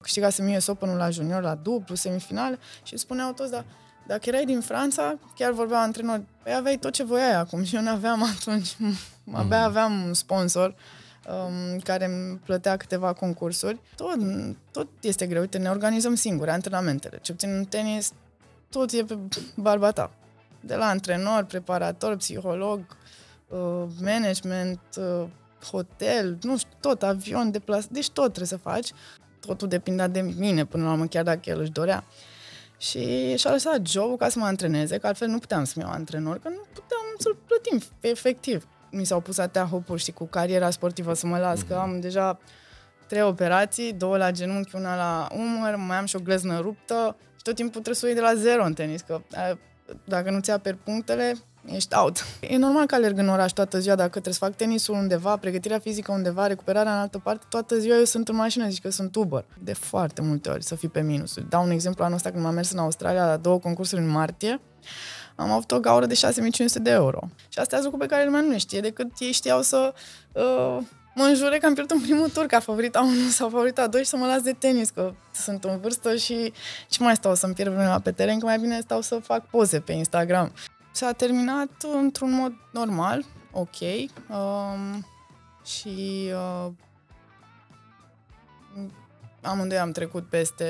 câștigasem US Open-ul la junior, la dublu, semifinale și spuneau toți, dacă erai din Franța, chiar vorbeau antrenori, păi aveai tot ce voiai acum și eu n-aveam atunci, abia aveam un sponsor care îmi plătea câteva concursuri. Tot este greu, uite, ne organizăm singuri antrenamentele, ce obțin în tenis, tot e pe barba ta. De la antrenor, preparator, psiholog, management, hotel, nu știu, tot, avion, deplasare, deci tot trebuie să faci. Totul depindea de mine până la urmă, chiar dacă el își dorea. Și și-a lăsat job-ul ca să mă antreneze, că altfel nu puteam să-mi iau antrenor, că nu puteam să-l plătim, efectiv. Mi s-au pus atâtea hopuri, știi, cu cariera sportivă să mă las, că am deja 3 operații, 2 la genunchi, una la umăr, mai am și o gleznă ruptă și tot timpul trebuie să o iei de la zero în tenis, că dacă nu-ți aperi punctele, ești out. E normal că alerg în oraș toată ziua, dacă trebuie să fac tenisul undeva, pregătirea fizică undeva, recuperarea în altă parte, toată ziua eu sunt în mașină, zici că sunt Uber. De foarte multe ori să fii pe minusuri. Dau un exemplu, anul ăsta când m-am mers în Australia la 2 concursuri în martie, am avut o gaură de 6500 de euro. Și astea sunt lucruri pe care lumea nu le știe, decât ei știau să mă înjure că am pierdut în primul tur ca favorita 1 sau favorita 2 și să mă las de tenis, că sunt în vârstă și ce mai stau să-mi pierd vremea pe teren, că mai bine stau să fac poze pe Instagram. S-a terminat într-un mod normal, ok, și amândoi am trecut peste,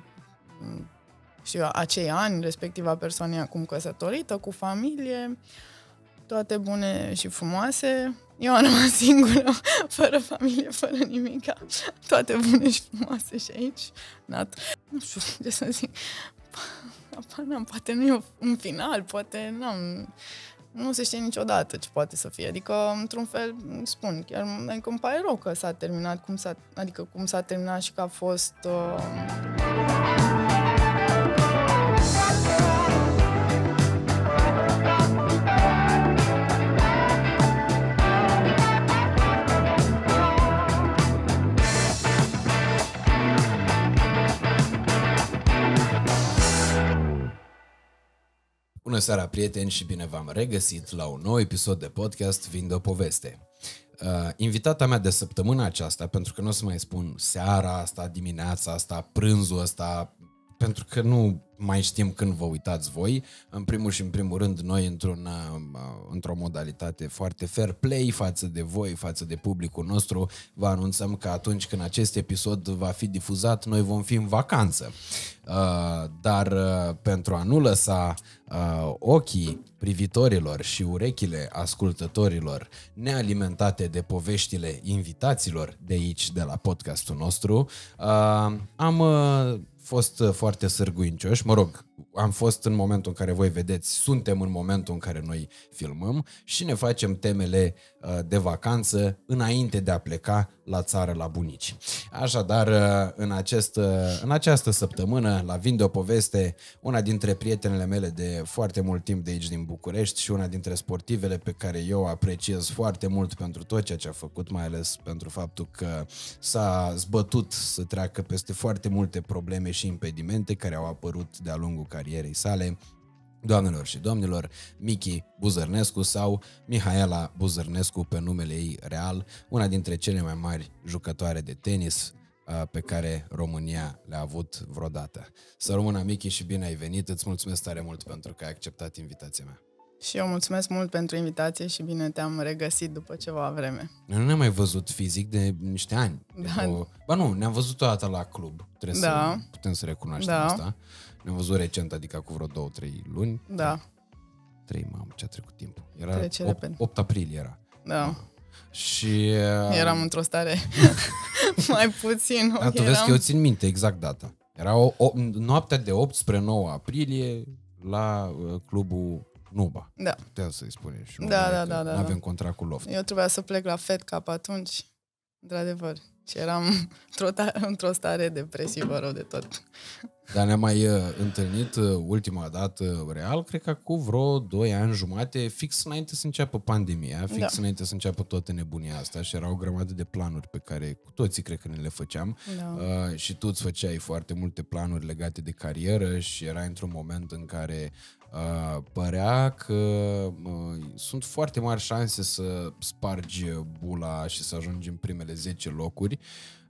știu, acei ani, respectiva persoană acum căsătorită, cu familie, toate bune și frumoase. Eu am rămas singură, fără familie, fără nimica. Toate bune și frumoase și aici. Nu știu ce să zic. Poate nu e un final, poate nu se știe niciodată ce poate să fie. Adică, într-un fel, spun, chiar adică îmi pare rău că s-a terminat, cum s-a terminat și că a fost... Bună seara, prieteni, și bine v-am regăsit la un nou episod de podcast Vinde o poveste. Invitata mea de săptămâna aceasta, pentru că nu o să mai spun seara asta, dimineața asta, prânzul ăsta, pentru că nu mai știm când vă uitați voi. În primul și în primul rând, noi într-o modalitate foarte fair play față de voi, față de publicul nostru, vă anunțăm că atunci când acest episod va fi difuzat, noi vom fi în vacanță. Dar pentru a nu lăsa ochii privitorilor și urechile ascultătorilor nealimentate de poveștile invitaților de aici, de la podcastul nostru, am fost foarte sârguincioși, am fost în momentul în care voi vedeți, suntem în momentul în care noi filmăm și ne facem temele de vacanță înainte de a pleca la țară la bunici. Așadar, în această săptămână, la Vinde o poveste, una dintre prietenele mele de foarte mult timp de aici din București și una dintre sportivele pe care eu apreciez foarte mult pentru tot ceea ce a făcut, mai ales pentru faptul că s-a zbătut să treacă peste foarte multe probleme și impedimente care au apărut de-a lungul carierei sale. Doamnelor și domnilor, Miki Buzărnescu sau Mihaela Buzărnescu pe numele ei real, una dintre cele mai mari jucătoare de tenis pe care România le-a avut vreodată. Să rămână, Miki, și bine ai venit, îți mulțumesc tare mult pentru că ai acceptat invitația mea. Și eu mulțumesc mult pentru invitație și bine te-am regăsit după ceva vreme. Noi nu ne-am mai văzut fizic de niște ani. Da. Ba nu, ne-am văzut o dată la club, să putem să recunoaștem asta. Ne-am văzut recent, adică cu vreo 2-3 luni. Da. 3, mamă, ce-a trecut timpul. Era 8 aprilie era. Da. Și... eram într-o stare mai puțin. Da, tu vezi că eu țin minte exact data. Era noaptea de 8 spre 9 aprilie la clubul Nuba. Da. Putea să-i spune și da. N-avem contract cu Loft. Eu trebuia să plec la Fed Cup atunci, într-adevăr. Și eram într-o stare depresivă rău de tot. Dar ne-am mai întâlnit ultima dată real, cred că cu vreo 2 ani jumate, fix înainte să înceapă pandemia, înainte să înceapă toată nebunia asta și erau o grămadă de planuri pe care cu toții cred că ne le făceam. Și tu îți făceai foarte multe planuri legate de carieră și erai într-un moment în care părea că sunt foarte mari șanse să spargi bula și să ajungi în primele 10 locuri.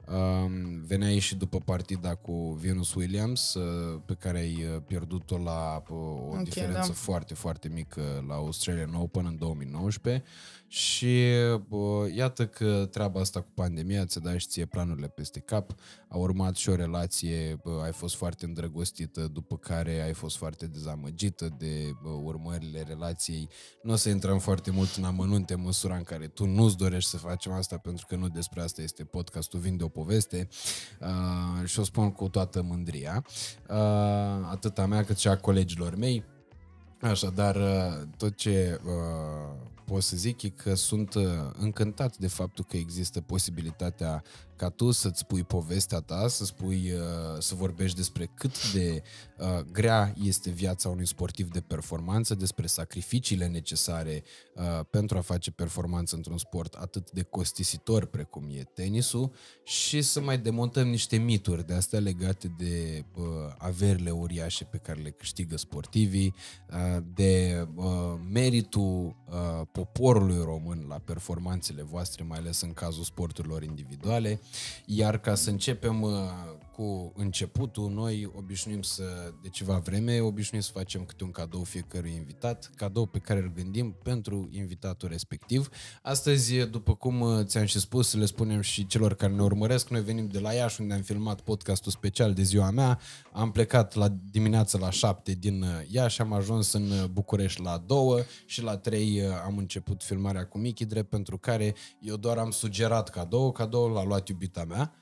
Veneai și după partida cu Venus Williams, pe care ai pierdut-o la o diferență foarte, foarte mică la Australian Open în 2019 și iată că treaba asta cu pandemia ți-a dat și ție planurile peste cap, a urmat și o relație, ai fost foarte îndrăgostită, după care ai fost foarte dezamăgită de urmările relației. Nu o să intrăm foarte mult în amănunte, în măsura în care tu nu-ți dorești să facem asta, pentru că nu despre asta este podcastul Vinde o poveste, și o spun cu toată mândria, atât a mea cât și a colegilor mei. Așadar, tot ce pot să zic e că sunt încântat de faptul că există posibilitatea ca tu să-ți spui povestea ta, să vorbești despre cât de grea este viața unui sportiv de performanță, despre sacrificiile necesare pentru a face performanță într-un sport atât de costisitor precum e tenisul și să mai demontăm niște mituri de astea legate de averile uriașe pe care le câștigă sportivii, de meritul poporului român la performanțele voastre, mai ales în cazul sporturilor individuale. Iar ca să începem cu începutul, noi de ceva vreme obișnuim să facem câte un cadou fiecărui invitat, cadou pe care îl gândim pentru invitatul respectiv. Astăzi, după cum ți-am și spus, să le spunem și celor care ne urmăresc, noi venim de la Iași, unde am filmat podcastul special de ziua mea, am plecat la dimineața la 7 din Iași, am ajuns în București la 2 și la 3 am început filmarea cu Michi, drept pentru care eu doar am sugerat cadoul l-a luat iubita mea.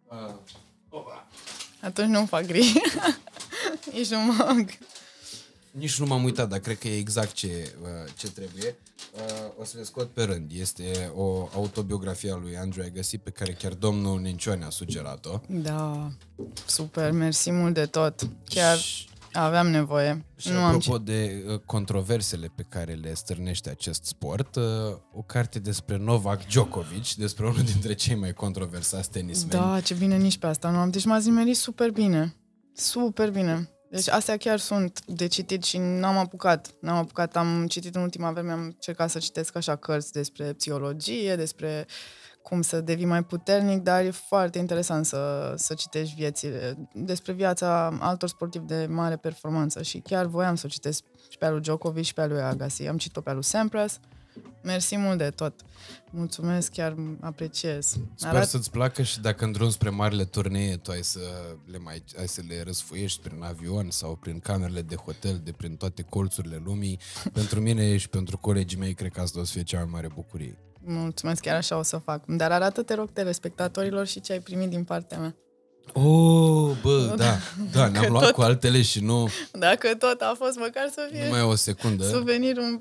Atunci nu-mi fac griji. Ești un mag. Nici nu m-am uitat, dar cred că e exact ce trebuie. O să le scot pe rând. Este o autobiografie a lui Andrew Agassi pe care chiar domnul Nencione a sugerat-o. Da, super, mersi mult de tot. Chiar aveam nevoie. Și apropo de controversele pe care le stârnește acest sport, o carte despre Novak Djokovic, despre unul dintre cei mai controversați tenismeni. Da, ce bine, nici pe asta nu am. Deci m-ați nimerit super bine. Super bine. Deci astea chiar sunt de citit și n-am apucat. Am citit în ultima vreme, am încercat să citesc așa cărți despre psihologie, despre cum să devii mai puternic, dar e foarte interesant să citești despre viața altor sportivi de mare performanță și chiar voiam să o citesc și pe al lui Djokovic și pe al lui Agassi. Am citit-o pe al lui Sampras. Mersi mult de tot. Mulțumesc, chiar apreciez. Sper să-ți placă și dacă în drum spre marile turnee tu ai să le răsfoiești prin avion sau prin camerele de hotel, de prin toate colțurile lumii. Pentru mine și pentru colegii mei, cred că asta o să fie cea mai mare bucurie. Mulțumesc, chiar așa o să fac. Dar arată, te rog, telespectatorilor și ce ai primit din partea mea. Oh, bă, da, ne-am luat cu altele și nu... Dacă tot a fost, măcar să fie... Numai o secundă. Suvenirul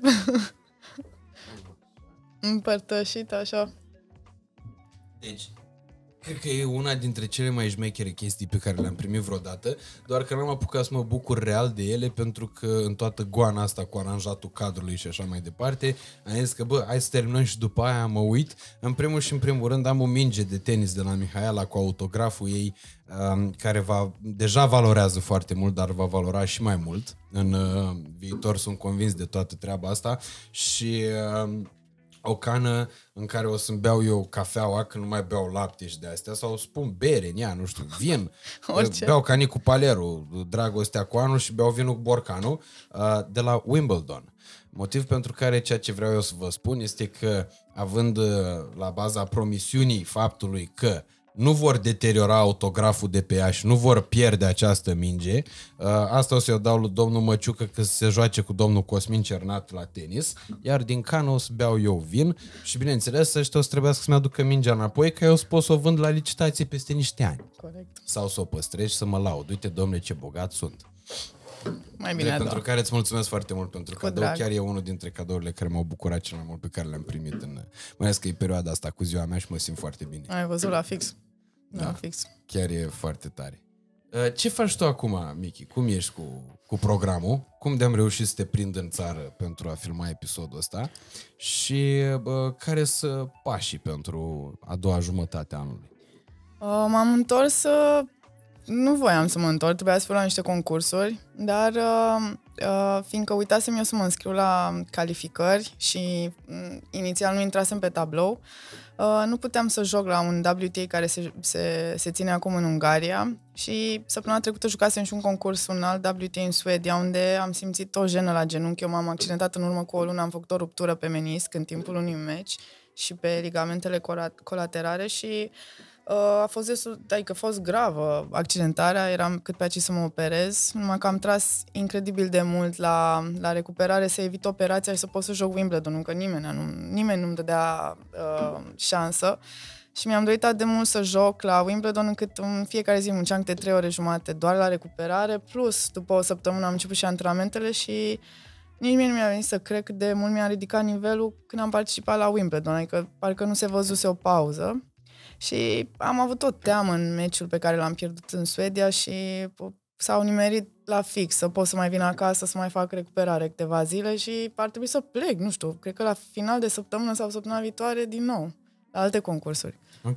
împărtășit, așa. Deci, cred că e una dintre cele mai șmechere chestii pe care le-am primit vreodată, doar că n-am apucat să mă bucur real de ele, pentru că în toată goana asta cu aranjatul cadrului și așa mai departe, am zis că, hai să terminăm și după aia mă uit. În primul rând am o minge de tenis de la Mihaela cu autograful ei, care deja valorează foarte mult, dar va valora și mai mult. În viitor sunt convins de toată treaba asta și... o cană în care o să-mi beau eu cafeaua, că nu mai beau lapte și de astea, sau spun bere în ea, nu știu, vin. Beau canicul Paleru, Dragostea cu anul și beau vinul cu borcanul de la Wimbledon. Motiv pentru care ceea ce vreau eu să vă spun este că, având la baza promisiunii faptului că nu vor deteriora autograful de pe ea și nu vor pierde această minge, asta o să-i dau lui domnul Măciucă că se joace cu domnul Cosmin Cernat la tenis, iar din cană o să beau eu vin și, bineînțeles, ăștia o să trebuiască să-mi aducă mingea înapoi, că eu să pot să o vând la licitație peste niște ani. Corect. Sau să o păstrez și să mă laud. Uite, domnule, ce bogat sunt. Mai bine, pentru care îți mulțumesc foarte mult pentru cadou. drag. Chiar e unul dintre cadourile care m-au bucurat cel mai mult pe care le-am primit mai ales că e perioada asta cu ziua mea și mă simt foarte bine. Ai văzut la fix. Da, fix. Chiar e foarte tare. Ce faci tu acum, Michi? Cum ești cu programul? Cum de-am reușit să te prind în țară pentru a filma episodul ăsta? Și care sunt pașii pentru a doua jumătate a anului? M-am întors nu voiam să mă întorc, trebuia să fiu la niște concursuri, dar fiindcă uitasem eu să mă înscriu la calificări și inițial nu intrasem pe tablou, nu puteam să joc la un WTA care se ține acum în Ungaria și săptămâna trecută jucasem și un concurs, un alt WTA în Suedia, unde am simțit o jenă la genunchi. Eu m-am accidentat în urmă cu o lună, am făcut o ruptură pe menisc în timpul unui meci și pe ligamentele colaterale și a fost gravă accidentarea, eram cât pe aici să mă operez, numai că am tras incredibil de mult la recuperare să evit operația și să pot să joc Wimbledon, că nimeni nu-mi dădea șansă și mi-am dorit atât de mult să joc la Wimbledon încât în fiecare zi munceam câte 3 ore jumate doar la recuperare, plus după o săptămână am început și antrenamentele și nici mie nu mi-a venit să cred cât de mult mi-a ridicat nivelul când am participat la Wimbledon, adică parcă nu se văzuse o pauză. Și am avut o teamă în meciul pe care l-am pierdut în Suedia și s-au nimerit la fix să pot să mai vin acasă, să mai fac recuperare câteva zile și ar trebui să plec, nu știu, cred că la final de săptămână sau săptămâna viitoare din nou, la alte concursuri. Ok.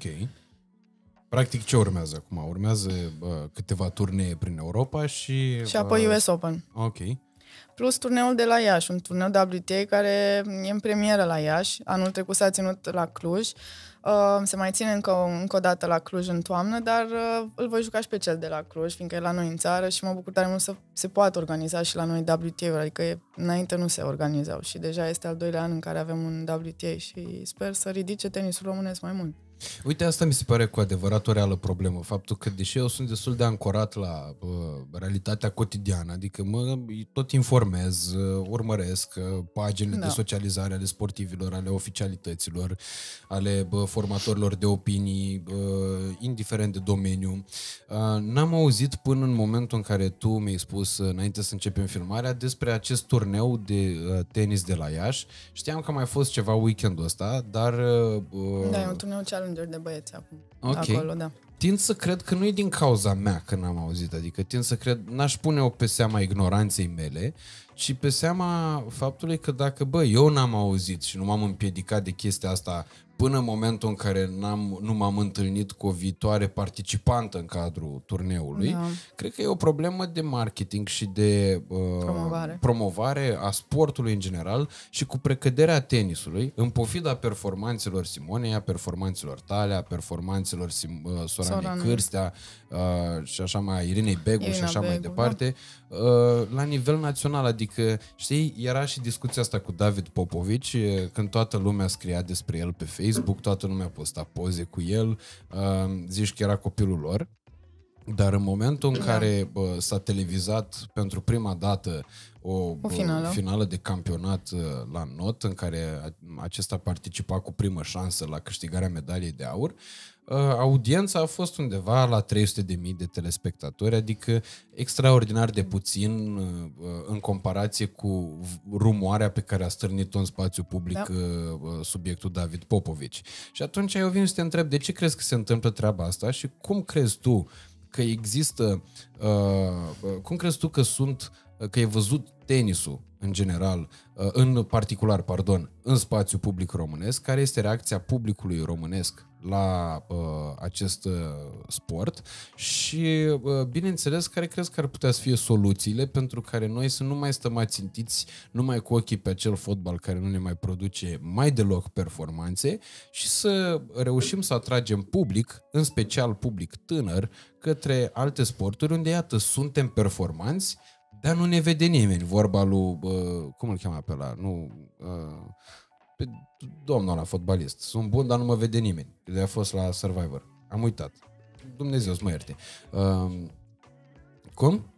Practic ce urmează acum? Urmează câteva turnee prin Europa și apoi US Open. Ok. Plus turneul de la Iași, un turneu WTA care e în premieră la Iași. Anul trecut s-a ținut la Cluj. Se mai ține încă o dată la Cluj în toamnă, dar îl voi juca și pe cel de la Cluj, fiindcă e la noi în țară și mă bucur tare mult să se poată organiza și la noi WTA-uri, adică înainte nu se organizau și deja este al 2-lea an în care avem un WTA și sper să ridice tenisul românesc mai mult. Uite, asta mi se pare cu adevărat o reală problemă. Faptul că, deși eu sunt destul de ancorat la realitatea cotidiană, adică mă tot informez, urmăresc paginile de socializare ale sportivilor, ale oficialităților, ale formatorilor de opinii, indiferent de domeniu. N-am auzit până în momentul în care tu mi-ai spus, înainte să începem filmarea, despre acest turneu de tenis de la Iași. Știam că a mai fost ceva weekendul ăsta, dar... Da, e un turneu Challenger de băieți acum. Okay. Acolo, da. Tind să cred că nu e din cauza mea că n-am auzit, adică tind să cred, n-aș pune-o pe seama ignoranței mele, ci pe seama faptului că dacă, eu n-am auzit și nu m-am împiedicat de chestia asta până în momentul în care nu m-am întâlnit cu o viitoare participantă în cadrul turneului, cred că e o problemă de marketing și de promovare a sportului în general și cu precăderea tenisului, în pofida performanțelor Simonei, a performanțelor tale, a performanțelor Soranei Cârstea și așa mai, Irinei Begu și așa mai departe, la nivel național, adică, știi, era și discuția asta cu David Popovici, când toată lumea scria despre el pe Facebook, toată lumea posta poze cu el, zici că era copilul lor, dar în momentul în care s-a televizat pentru prima dată o finală de campionat la Not, în care acesta participa cu primă șansă la câștigarea medaliei de aur, audiența a fost undeva la 300.000 de telespectatori, adică extraordinar de puțin în comparație cu rumoarea pe care a stârnit-o în spațiu public subiectul David Popovici. Și atunci eu vin să te întreb, de ce crezi că se întâmplă treaba asta și cum crezi tu că există, cum crezi tu că e văzut tenisul în general, în particular, în spațiu public românesc, care este reacția publicului românesc la acest sport și, bineînțeles, care crezi că ar putea să fie soluțiile pentru care noi să nu mai stăm ațintiți numai cu ochii pe acel fotbal care nu ne mai produce mai deloc performanțe și să reușim să atragem public, în special public tânăr, către alte sporturi unde, iată, suntem performanți, dar nu ne vede nimeni. Vorba lui, cum îl cheamă pe ăla? Pe domnul ăla, fotbalist. Sunt bun, dar nu mă vede nimeni. De a fost la Survivor. Am uitat. Dumnezeu să mă ierte. Cum?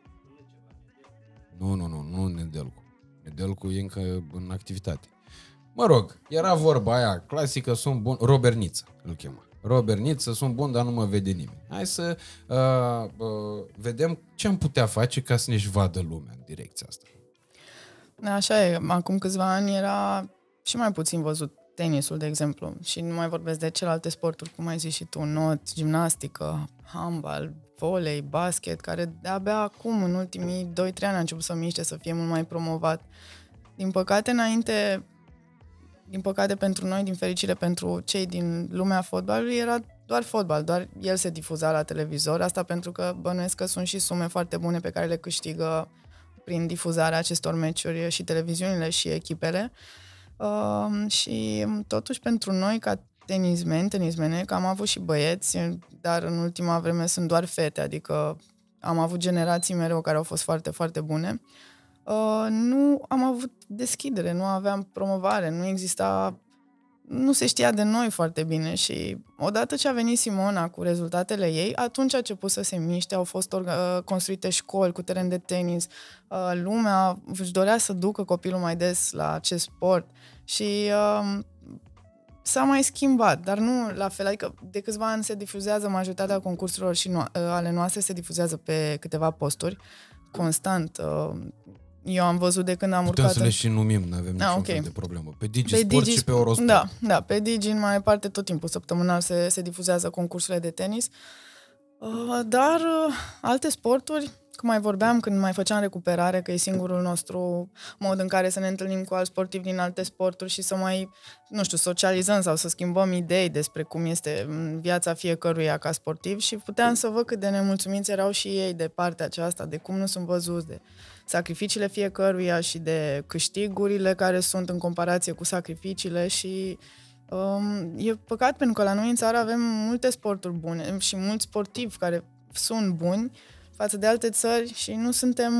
Nu Nedelcu. Nedelcu e încă în activitate. Mă rog, era vorba aia clasică, sunt bun. Robert Niță îl chema. Robert Niță, sunt bun, dar nu mă vede nimeni. Hai să vedem ce am putea face ca să ne-și vadă lumea în direcția asta. Așa e. Acum câțiva ani era și mai puțin văzut tenisul, de exemplu. Și nu mai vorbesc de celelalte sporturi, cum ai zis și tu, not, gimnastică, handbal, volei, basket, care de-abia acum, în ultimii 2-3 ani, a început să miște, să fie mult mai promovat. Din păcate pentru noi, din fericire pentru cei din lumea fotbalului, era doar fotbal, doar el se difuza la televizor, asta pentru că bănuiesc că sunt și sume foarte bune pe care le câștigă prin difuzarea acestor meciuri și televiziunile și echipele. Și totuși pentru noi ca tenismene, că am avut și băieți, dar în ultima vreme sunt doar fete, adică am avut generații mereu care au fost foarte, foarte bune. Nu am avut deschidere, nu aveam promovare, nu se știa de noi foarte bine și odată ce a venit Simona cu rezultatele ei, atunci a început să se miște, au fost construite școli cu teren de tenis, lumea își dorea să ducă copilul mai des la acest sport și s-a mai schimbat, dar nu la fel, adică de câțiva ani se difuzează majoritatea concursurilor și ale noastre se difuzează pe câteva posturi, constant. Eu am văzut de când am urcat... Putem să le și numim, nu avem niciun fel de problemă. Pe DigiSport și pe Eurosport. Da, pe Digi în mai parte tot timpul săptămânal se difuzează concursurile de tenis. Dar alte sporturi, cum mai vorbeam când mai făceam recuperare, că e singurul nostru mod în care să ne întâlnim cu alți sportivi din alte sporturi și să mai, socializăm sau să schimbăm idei despre cum este viața fiecăruia ca sportiv și puteam să văd cât de nemulțumiți erau și ei de partea aceasta, de cum nu sunt văzuți, de sacrificiile fiecăruia și de câștigurile care sunt în comparație cu sacrificiile și e păcat pentru că la noi în țară avem multe sporturi bune și mulți sportivi care sunt buni față de alte țări și nu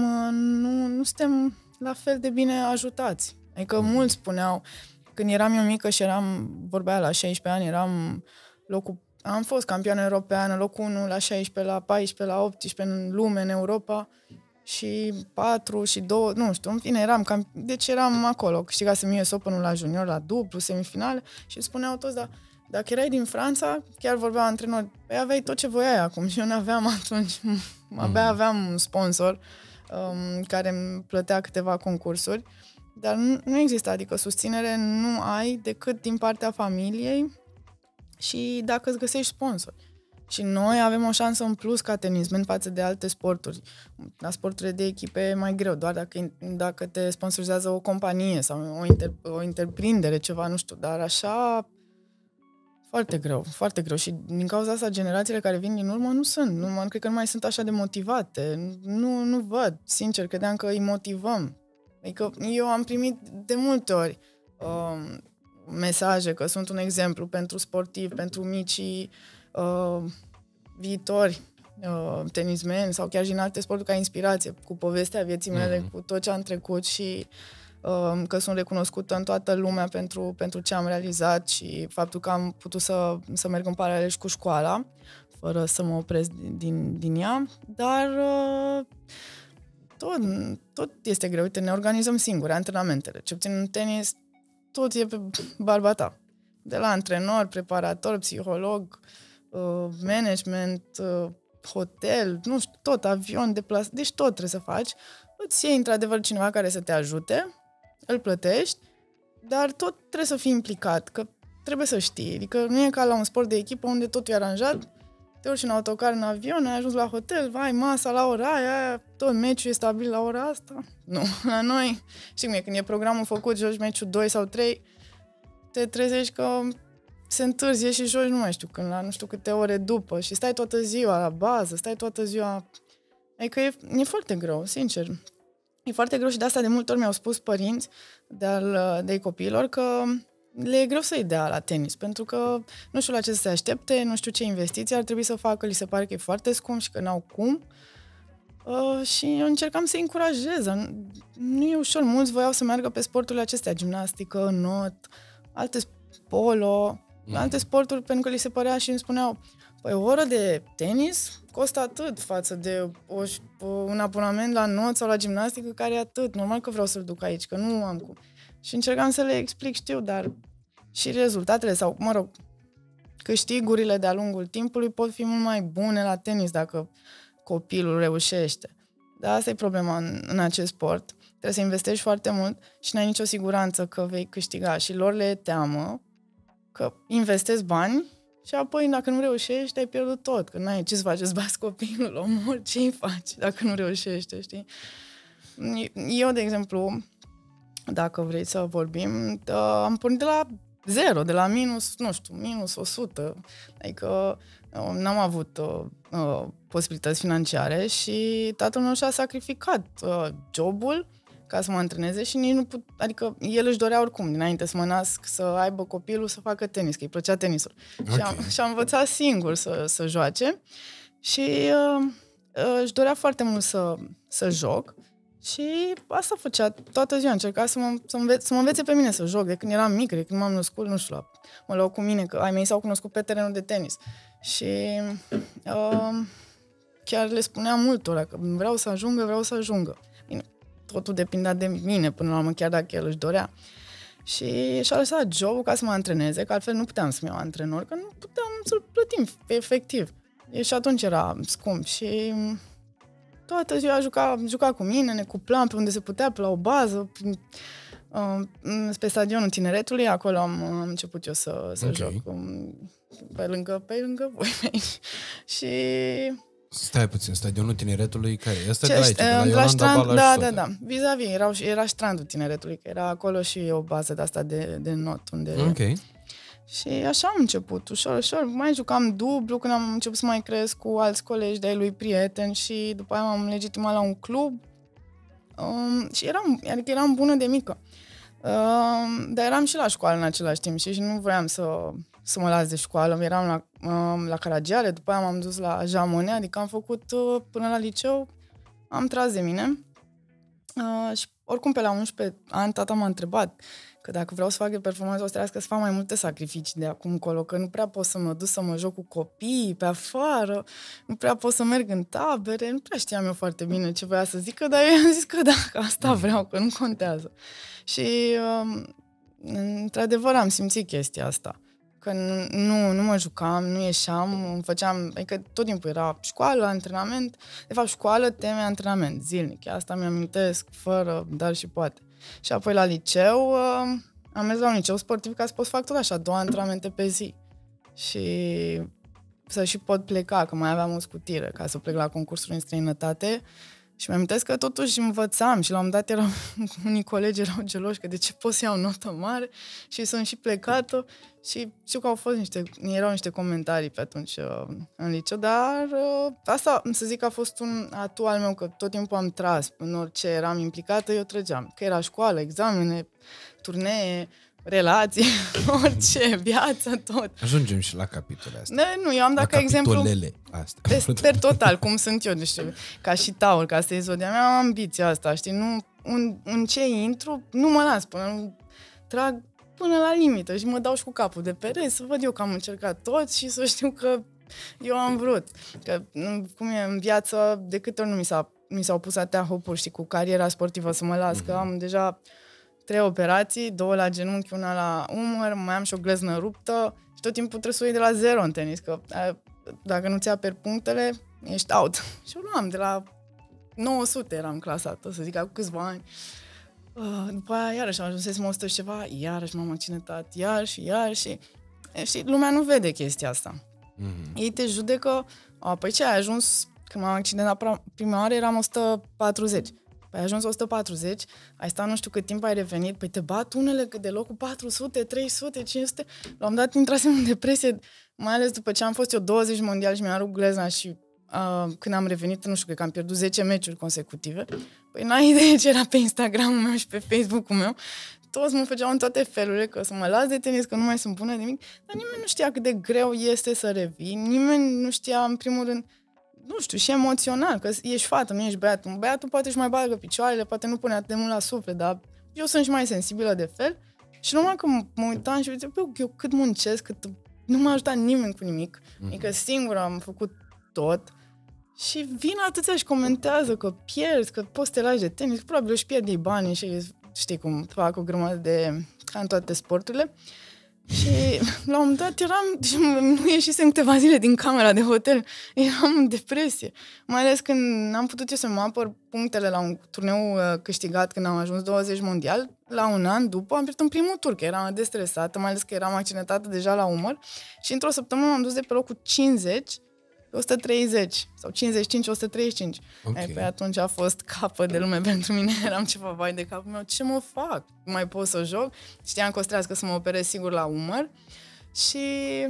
suntem la fel de bine ajutați. Adică mulți spuneau, când eram eu mică și vorbea la 16 ani, am fost campioană europeană, locul 1 la 16, la 14, la 18 în lume, în Europa și 4 și 2, nu știu, în fine, deci eram acolo, câștigasem US Open-ul la junior, la dublu, semifinale și spuneau toți, dacă erai din Franța, chiar vorbeau antrenori, păi aveai tot ce voiai acum și eu n-aveam atunci, abia aveam un sponsor care îmi plătea câteva concursuri, dar nu exista, adică susținere nu ai decât din partea familiei și dacă îți găsești sponsor. Și noi avem o șansă în plus ca tenismeni față de alte sporturi. La sporturile de echipe e mai greu, doar dacă te sponsorizează o companie sau o întreprindere, ceva, nu știu, dar așa foarte greu, foarte greu. Și din cauza asta generațiile care vin din urmă cred că nu mai sunt așa de motivate. Nu văd, sincer, credeam că îi motivăm. Adică eu am primit de multe ori mesaje că sunt un exemplu pentru sportivi, pentru micii viitori tenismeni sau chiar și în alte sporturi ca inspirație, cu povestea vieții mele, cu tot ce am trecut și că sunt recunoscută în toată lumea pentru ce am realizat și faptul că am putut să merg în paralel și cu școala, fără să mă opresc din ea, dar tot este greu. Uite, ne organizăm singuri antrenamentele. Ce puțin în tenis, tot e pe barba ta. De la antrenor, preparator, psiholog, management, hotel, nu știu, tot, avion, deplasare, deci tot trebuie să faci. Îți iei într-adevăr cineva care să te ajute, îl plătești, dar tot trebuie să fii implicat, că trebuie să știi. Adică nu e ca la un sport de echipă unde totul e aranjat, te urci în autocar, în avion, ai ajuns la hotel, vai, masa la ora aia, tot meciul e stabil la ora asta. Nu, la noi, știi cum e, când e programul făcut, joci meciul 2 sau 3, te trezești că se întârzie și joci, nu mai știu când, la nu știu câte ore după și stai toată ziua la bază, stai toată ziua... Adică e foarte greu, sincer. E foarte greu și de asta de multe ori mi-au spus părinți de copiilor că le e greu să-i dea la tenis, pentru că nu știu la ce să se aștepte, nu știu ce investiții ar trebui să facă, li se pare că e foarte scump și că n-au cum. Și eu încercam să-i încurajez. Nu e ușor, mulți voiau să meargă pe sporturile acestea, gimnastică, not, alte polo, alte sporturi, pentru că li se părea și îmi spuneau, păi o oră de tenis costă atât față de un abonament la not sau la gimnastică care e atât. Normal că vreau să-l duc aici, că nu am cum. Și încercam să le explic, știu, dar și rezultatele sau, mă rog, câștigurile de-a lungul timpului pot fi mult mai bune la tenis dacă copilul reușește. Dar asta e problema în acest sport. Trebuie să investești foarte mult și n-ai nicio siguranță că vei câștiga. Și lor le teamă că investezi bani și apoi dacă nu reușești, ai pierdut tot. Că n-ai ce să faci, îți bați copilul, omori, ce-i faci dacă nu reușește, știi? Eu, de exemplu, dacă vrei să vorbim, am pornit de la 0, de la minus, nu știu, minus 100. Adică n-am avut posibilități financiare și tatăl meu și-a sacrificat jobul ca să mă antreneze și nici nu adică el își dorea oricum, dinainte să mă nasc, să aibă copilul să facă tenis, că îi plăcea tenisul. Okay. Și am învățat singur să joace și își dorea foarte mult să joc și asta făcea toată ziua, încerca să mă învețe pe mine să joc, de când eram mic, de când m-am născut, nu știu, mă luau cu mine, că ai mei s-au cunoscut pe terenul de tenis și chiar le spuneam multora că vreau să ajungă. Bine, totul depindea de mine până la urmă, chiar dacă el își dorea. Și și-a lăsat jobul ca să mă antreneze, că altfel nu puteam să-mi iau antrenor, că nu puteam să-l plătim efectiv. Și atunci era scump și toată ziua juca cu mine, ne cuplam pe unde se putea, pe la o bază, pe stadionul Tineretului, acolo am început eu să joc pe lângă voi. Și stai puțin, stadionul Tineretului care e? Ăsta de aici, de la la Iolanda strand, Balaș. Da. Vis-a-vis, era strandul Tineretului, că era acolo și o bază de asta de not. Unde... Ok. Și așa am început, ușor. Mai jucam dublu când am început să mai cresc cu alți colegi de-ai lui prieteni și după aia m-am legitimat la un club. Și eram bună de mică. Dar eram și la școală în același timp și nu voiam să mă las de școală. Eram la Caragiale, după aia m-am dus la Jamone, adică am făcut până la liceu, am tras de mine. Și oricum pe la 11 ani tata m-a întrebat că dacă vreau să fac de performanță, o să trebuiască să fac mai multe sacrificii de acum încolo, că nu prea pot să mă duc să mă joc cu copiii pe afară, nu prea pot să merg în tabere, nu prea știam eu foarte bine ce voia să zică, dar eu am zis că da, că asta vreau, că nu contează. Și într-adevăr am simțit chestia asta, că nu mă jucam, nu ieșeam, îmi făceam, adică tot timpul era școală, antrenament, de fapt școală, teme, antrenament, zilnic, asta mi-amintesc, fără dar și poate. Și apoi la liceu, am mers la un liceu sportiv ca să pot să fac tot așa, 2 antrenamente pe zi. Și să și pot pleca, că mai aveam o scutire ca să plec la concursuri în străinătate. Și mi-amintesc că totuși învățam și la un moment dat unii colegi erau geloși că de ce pot să iau notă mare și sunt și plecată și știu că erau niște comentarii pe atunci în liceu, dar asta, să zic, a fost un atu al meu, că tot timpul am tras, în orice eram implicată, eu trăgeam, că era școală, examene, turnee, relații, orice, viața, tot. Ajungem și la capitolele astea. Nu, eu am dat ca exemplu... Capitolele astea. Per total, cum sunt eu, deci, ca și Taur, ca asta e zodia mea, am ambiția asta, știi, nu, în ce intru, nu mă las până, trag până la limită și mă dau și cu capul de pereți, să văd eu că am încercat tot și să știu că eu am vrut. Că, cum e în viață, de câte ori nu mi s-au pus atâtea hopuri, știi, cu cariera sportivă să mă las, că am deja 3 operații, 2 la genunchi, 1 la umăr, mai am și o gleznă ruptă și tot timpul trebuie să o iei de la 0 în tenis, că dacă nu ți aperi punctele, ești out. Și eu luam de la 900, eram clasată, să zic, acum câțiva ani. După aia, iarăși, am ajunsesem 100 și ceva, iarăși m-am accidentat, iarăși. Și lumea nu vede chestia asta. Mm-hmm. Ei te judecă, păi ce, ai ajuns, când m-am accidentat prima oară, eram 140. Păi ai ajuns 140, ai stat nu știu cât timp, ai revenit, păi te bat unele că de locul 400, 300, 500. La un moment dat intrasem în depresie, mai ales după ce am fost eu 20 mondial și mi-am rupt glezna și când am revenit, nu știu, cred că am pierdut 10 meciuri consecutive. Păi n-ai idee ce era pe Instagram-ul meu și pe Facebook-ul meu. Toți mă făceau în toate felurile, că să mă las de tenis, că nu mai sunt bună nimic, dar nimeni nu știa cât de greu este să revii, nimeni nu știa, în primul rând, nu știu, și emoțional, că ești fată, nu ești băiat. Băiatul poate își mai bagă picioarele, poate nu pune atât de mult la suflet, dar eu sunt și mai sensibilă de fel. Și numai că mă uitam și ziceam, eu cât muncesc, cât nu m-a ajutat nimeni cu nimic, adică singură am făcut tot. Și vin atâția și comentează că pierzi, că poți să te lași de tenis, că probabil își pierde banii și știi cum, fac o grămadă de, ca în toate sporturile. Și la un moment dat nu ieșisem câteva zile din camera de hotel, eram în depresie. Mai ales când n-am putut eu să mă apăr punctele la un turneu câștigat când am ajuns 20 mondial, la un an după am pierdut în primul tur, că eram destresată, mai ales că eram accidentată deja la umăr și într-o săptămână m-am dus de pe locul 50 pe 130 sau 55-135. Okay. Pe atunci a fost capă de lume pentru mine, eram ceva vai de capul meu, ce mă fac? Nu mai pot să joc? Știam că o să trească să mă operez sigur la umăr și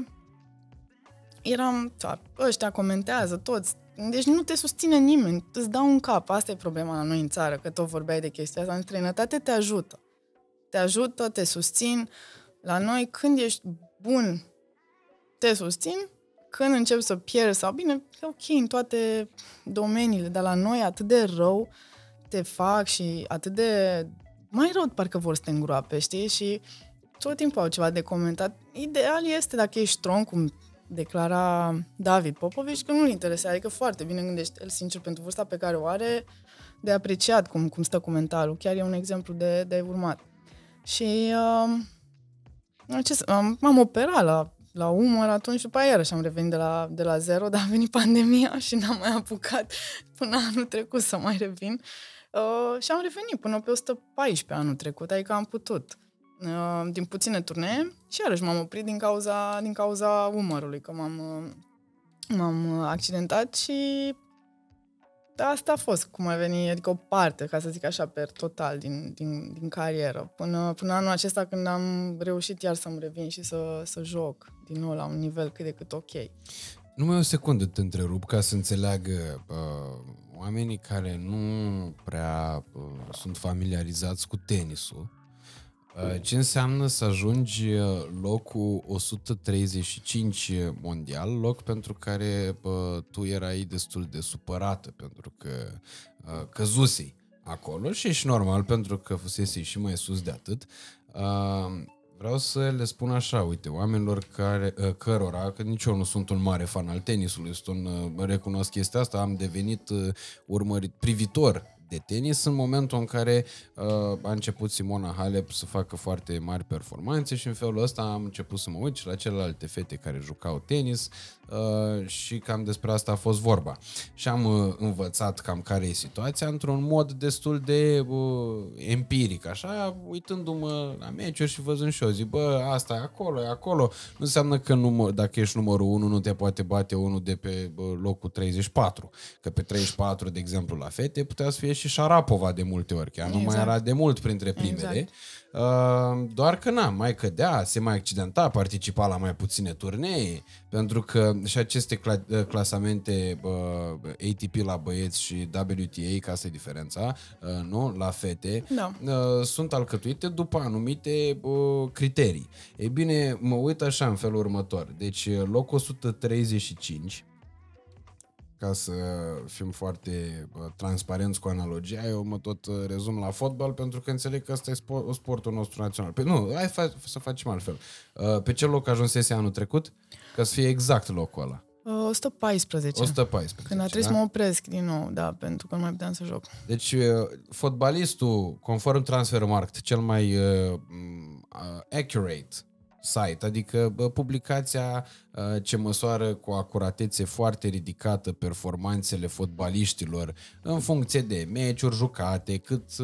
eram, ăștia comentează toți, deci nu te susține nimeni, îți dau un cap, asta e problema la noi în țară, că tot vorbeai de chestia asta, în străinătate te ajută, te susțin, la noi când ești bun te susțin, când începi să pierzi sau bine, ok, în toate domeniile, dar la noi atât de rău te fac și atât de mai rău parcă vor să te îngroape, știi? Și tot timpul au ceva de comentat. Ideal este dacă ești strong, cum declara David Popovici, că nu-l interesează, adică foarte bine gândește el, sincer, pentru vârsta pe care o are, de apreciat cum stă cu mentalul. Chiar e un exemplu de urmat. Și m-am operat la umăr atunci, după aia iarăși am revenit de la zero, dar a venit pandemia și n-am mai apucat până anul trecut să mai revin. Și am revenit până pe 114 anul trecut, adică am putut. Din puține turnee și iarăși m-am oprit din cauza umărului, că m-am accidentat și asta a fost cum a venit, adică o parte, ca să zic așa, per total din carieră. Până anul acesta când am reușit iar să-mi revin și să joc din nou la un nivel cât de cât ok. Numai o secundă te întrerup ca să înțeleagă oamenii care nu prea sunt familiarizați cu tenisul. Ce înseamnă să ajungi locul 135 mondial, loc pentru care tu erai destul de supărată pentru că căzusei acolo și ești normal pentru că fusese și mai sus de atât. Vreau să le spun așa, uite, oamenilor cărora, că nici eu nu sunt un mare fan al tenisului, recunosc chestia asta, am devenit privitor de tenis în momentul în care a început Simona Halep să facă foarte mari performanțe și în felul ăsta am început să mă uit și la celelalte fete care jucau tenis și cam despre asta a fost vorba. Și am învățat cam care e situația într-un mod destul de empiric, așa, uitându-mă la meciuri și văzând și eu, zic, asta e acolo. Nu înseamnă că dacă ești numărul 1 nu te poate bate unul de pe locul 34, că pe 34, de exemplu, la fete putea să fie și Sharapova de multe ori, chiar nu mai era de mult printre primele. Exact. Doar că mai cădea, se mai accidenta, participa la mai puține turnee, pentru că și aceste clasamente ATP la băieți și WTA, ca să-i diferența, nu? La fete, sunt alcătuite după anumite criterii. Ei bine, mă uit așa în felul următor. Deci, locul 135, ca să fim foarte transparenți cu analogia, eu mă tot rezum la fotbal pentru că înțeleg că ăsta e sportul nostru național. Hai să facem altfel. Pe ce loc ajunsese anul trecut? Ca să fie exact locul ăla. 114. Când a trebuit să mă opresc din nou, pentru că nu mai puteam să joc. Deci, fotbalistul, conform Transfermarkt, cel mai accurate site, adică publicația ce măsoară cu acuratețe foarte ridicată performanțele fotbaliștilor în funcție de meciuri jucate,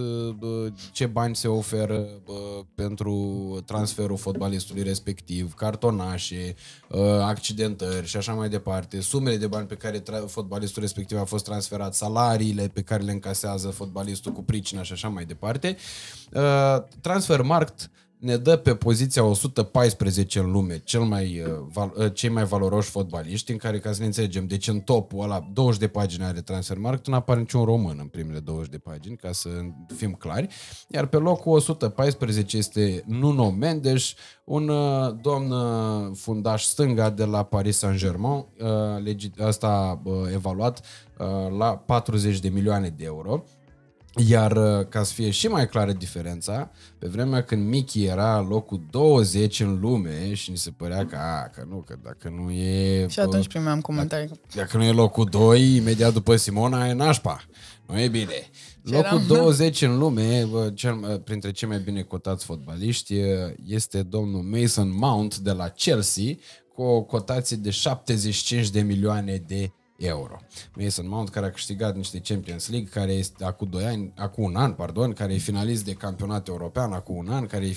ce bani se oferă pentru transferul fotbalistului respectiv, cartonașe, accidentări și așa mai departe, sumele de bani pe care fotbalistul respectiv a fost transferat, salariile pe care le încasează fotbalistul cu pricina și așa mai departe. Transfermarkt ne dă pe poziția 114 în lume cei mai valoroși fotbaliști, în care, ca să ne înțelegem, deci în topul ăla 20 de pagini are Transfermarkt, nu apare niciun român în primele 20 de pagini, ca să fim clari, iar pe locul 114 este Nuno Mendes, un domn fundaș stânga de la Paris Saint-Germain, asta evaluat la 40 de milioane de euro. Iar ca să fie și mai clară diferența, pe vremea când Miki era locul 20 în lume și ni se părea că dacă nu e... Și atunci primeam comentarii. Dacă nu e locul 2, imediat după Simona, e nașpa. Nu e bine. Locul 20 în lume, printre cei mai bine cotați fotbaliști, este domnul Mason Mount de la Chelsea, cu o cotație de 75 de milioane de euro. Mason Mount, care a câștigat niște Champions League, care este acum un an, care e finalist de campionat european acum un an, care e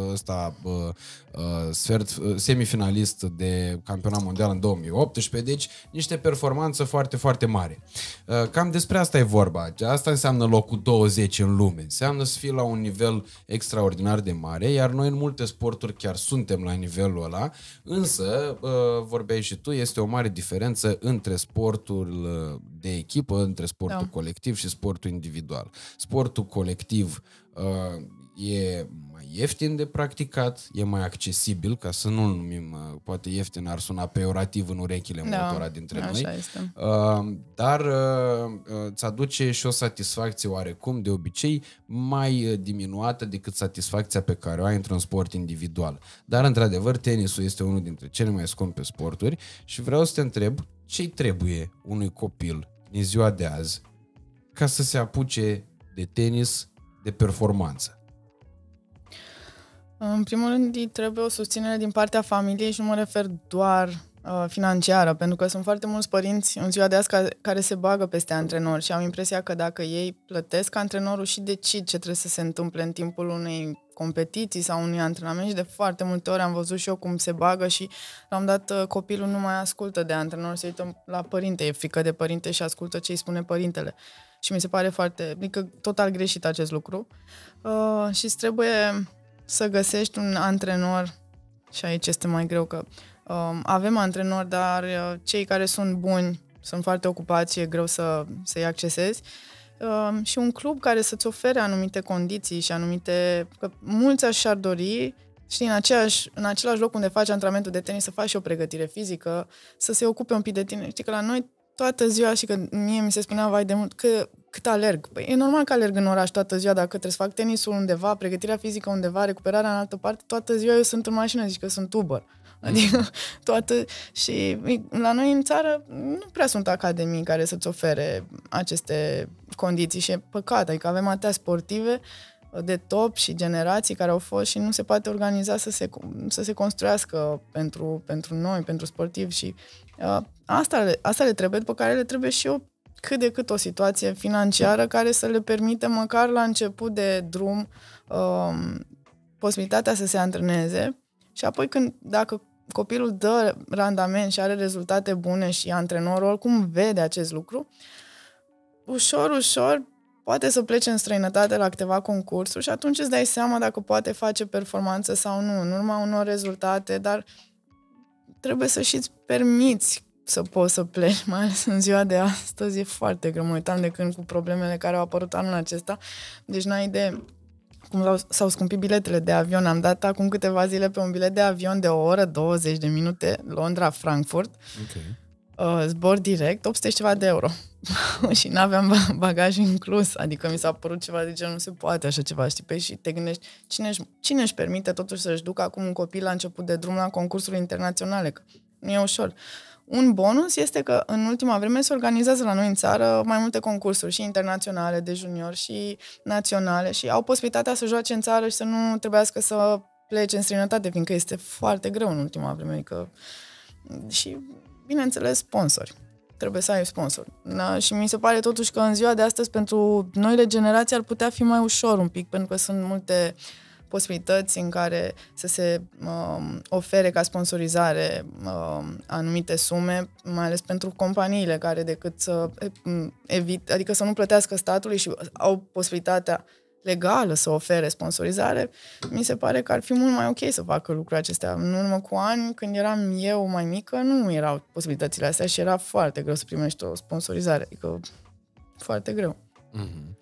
semifinalist de campionat mondial în 2018, deci niște performanțe foarte, foarte mari. Cam despre asta e vorba. Asta înseamnă locul 20 în lume. Înseamnă să fii la un nivel extraordinar de mare, iar noi în multe sporturi chiar suntem la nivelul ăla, însă, vorbeai și tu, este o mare diferență între sportul de echipă, între sportul colectiv și sportul individual. Sportul colectiv e mai ieftin de practicat, e mai accesibil, ca să nu numim, poate ieftin ar suna peorativ în urechile multora dintre noi, dar îți aduce și o satisfacție oarecum, de obicei, mai diminuată decât satisfacția pe care o ai într-un sport individual. Dar, într-adevăr, tenisul este unul dintre cele mai scumpe sporturi și vreau să te întreb ce-i trebuie unui copil din ziua de azi ca să se apuce de tenis de performanță. În primul rând, îi trebuie o susținere din partea familiei și nu mă refer doar financiară, pentru că sunt foarte mulți părinți în ziua de azi care se bagă peste antrenori și am impresia că dacă ei plătesc antrenorul și decid ce trebuie să se întâmple în timpul unei competiții sau unui antrenament, și de foarte multe ori am văzut și eu cum se bagă și la un dat copilul nu mai ascultă de antrenor, se uită la părinte, e frică de părinte și ascultă ce îi spune părintele. Și mi se pare adică total greșit acest lucru. Și îți trebuie să găsești un antrenor, și aici este mai greu că avem antrenori, dar cei care sunt buni sunt foarte ocupați, e greu să-i accesezi. Și un club care să-ți ofere anumite condiții și anumite... Că mulți și-ar dori, știi, în același loc unde faci antrenamentul de tenis, să faci și o pregătire fizică, să se ocupe un pic de tine. Știi că la noi toată ziua, și că mie mi se spunea vai de mult că cât alerg. Păi e normal că alerg în oraș toată ziua, dacă trebuie să fac tenisul undeva, pregătirea fizică undeva, recuperarea în altă parte, toată ziua eu sunt în mașină, zic că sunt Uber. Adică toată... Și la noi în țară nu prea sunt academii care să-ți ofere aceste condiții și e păcat. Adică avem atâtea sportive de top și generații care au fost și nu se poate organiza să se construiască pentru noi, pentru sportivi și asta le trebuie, după care le trebuie și eu cât de cât o situație financiară care să le permită măcar la început de drum posibilitatea să se antreneze și apoi dacă copilul dă randament și are rezultate bune și antrenorul oricum vede acest lucru, ușor poate să plece în străinătate la câteva concursuri și atunci îți dai seama dacă poate face performanță sau nu, în urma unor rezultate, dar trebuie să și-ți permiți să poți să pleci, mai ales în ziua de astăzi, e foarte greu. Mă uitam de când cu problemele care au apărut anul acesta, deci n-ai idee cum s-au scumpit biletele de avion. Am dat acum câteva zile pe un bilet de avion de 1 oră, 20 de minute, Londra-Frankfurt, zbor direct, 800 și ceva de euro. Și n-aveam bagaj inclus, adică mi s-a părut ceva de genul, nu se poate așa ceva, știi? Păi și te gândești, cine își permite totuși să-și ducă acum un copil la început de drum la concursuri internaționale, că nu e ușor. Un bonus este că în ultima vreme se organizează la noi în țară mai multe concursuri și internaționale de junior și naționale și au posibilitatea să joace în țară și să nu trebuiască să plece în străinătate, fiindcă este foarte greu în ultima vreme. Adică... Și, bineînțeles, sponsori. Trebuie să ai sponsori. Și mi se pare totuși că în ziua de astăzi pentru noile generații ar putea fi mai ușor un pic, pentru că sunt multe posibilități în care să se ofere ca sponsorizare anumite sume, mai ales pentru companiile care decât să evite, adică să nu plătească statului și au posibilitatea legală să ofere sponsorizare, mi se pare că ar fi mult mai ok să facă lucrurile acestea. În urmă cu ani, când eram eu mai mică, nu erau posibilitățile astea și era foarte greu să primești o sponsorizare. Adică foarte greu. Mm-hmm.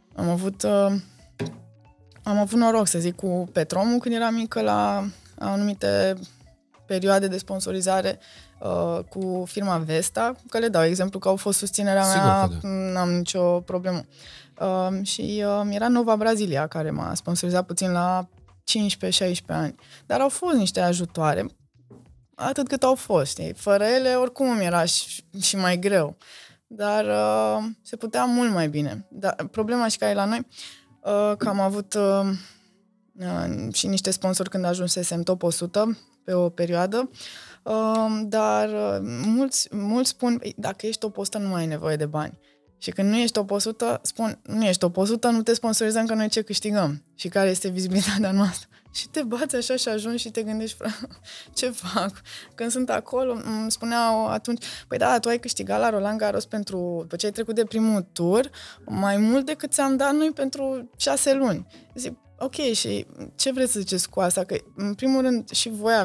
Am avut noroc, să zic, cu Petromul când eram mică la anumite perioade de sponsorizare cu firma Vesta, că le dau exemplu că au fost susținerea mea, n-am nicio problemă. Și era Nova Brazilia care m-a sponsorizat puțin la 15-16 ani. Dar au fost niște ajutoare, atât cât au fost, știi? Fără ele, oricum era și mai greu. Dar se putea mult mai bine. Dar problema și care e la noi, că am avut și niște sponsori când ajunsesem top 100 pe o perioadă, dar mulți spun, dacă ești top 100 nu mai ai nevoie de bani. Și când nu ești top 100, spun, nu ești top 100, nu te sponsorizăm că noi ce câștigăm și care este vizibilitatea noastră. Și te bați așa și ajungi și te gândești, ce fac? Când sunt acolo, îmi spuneau atunci, păi da, tu ai câștigat la Roland Garros după ce ai trecut de primul tur, mai mult decât ți-am dat noi pentru 6 luni. Zic, ok, și ce vreți să ziceți cu asta? Că, în primul rând, și voi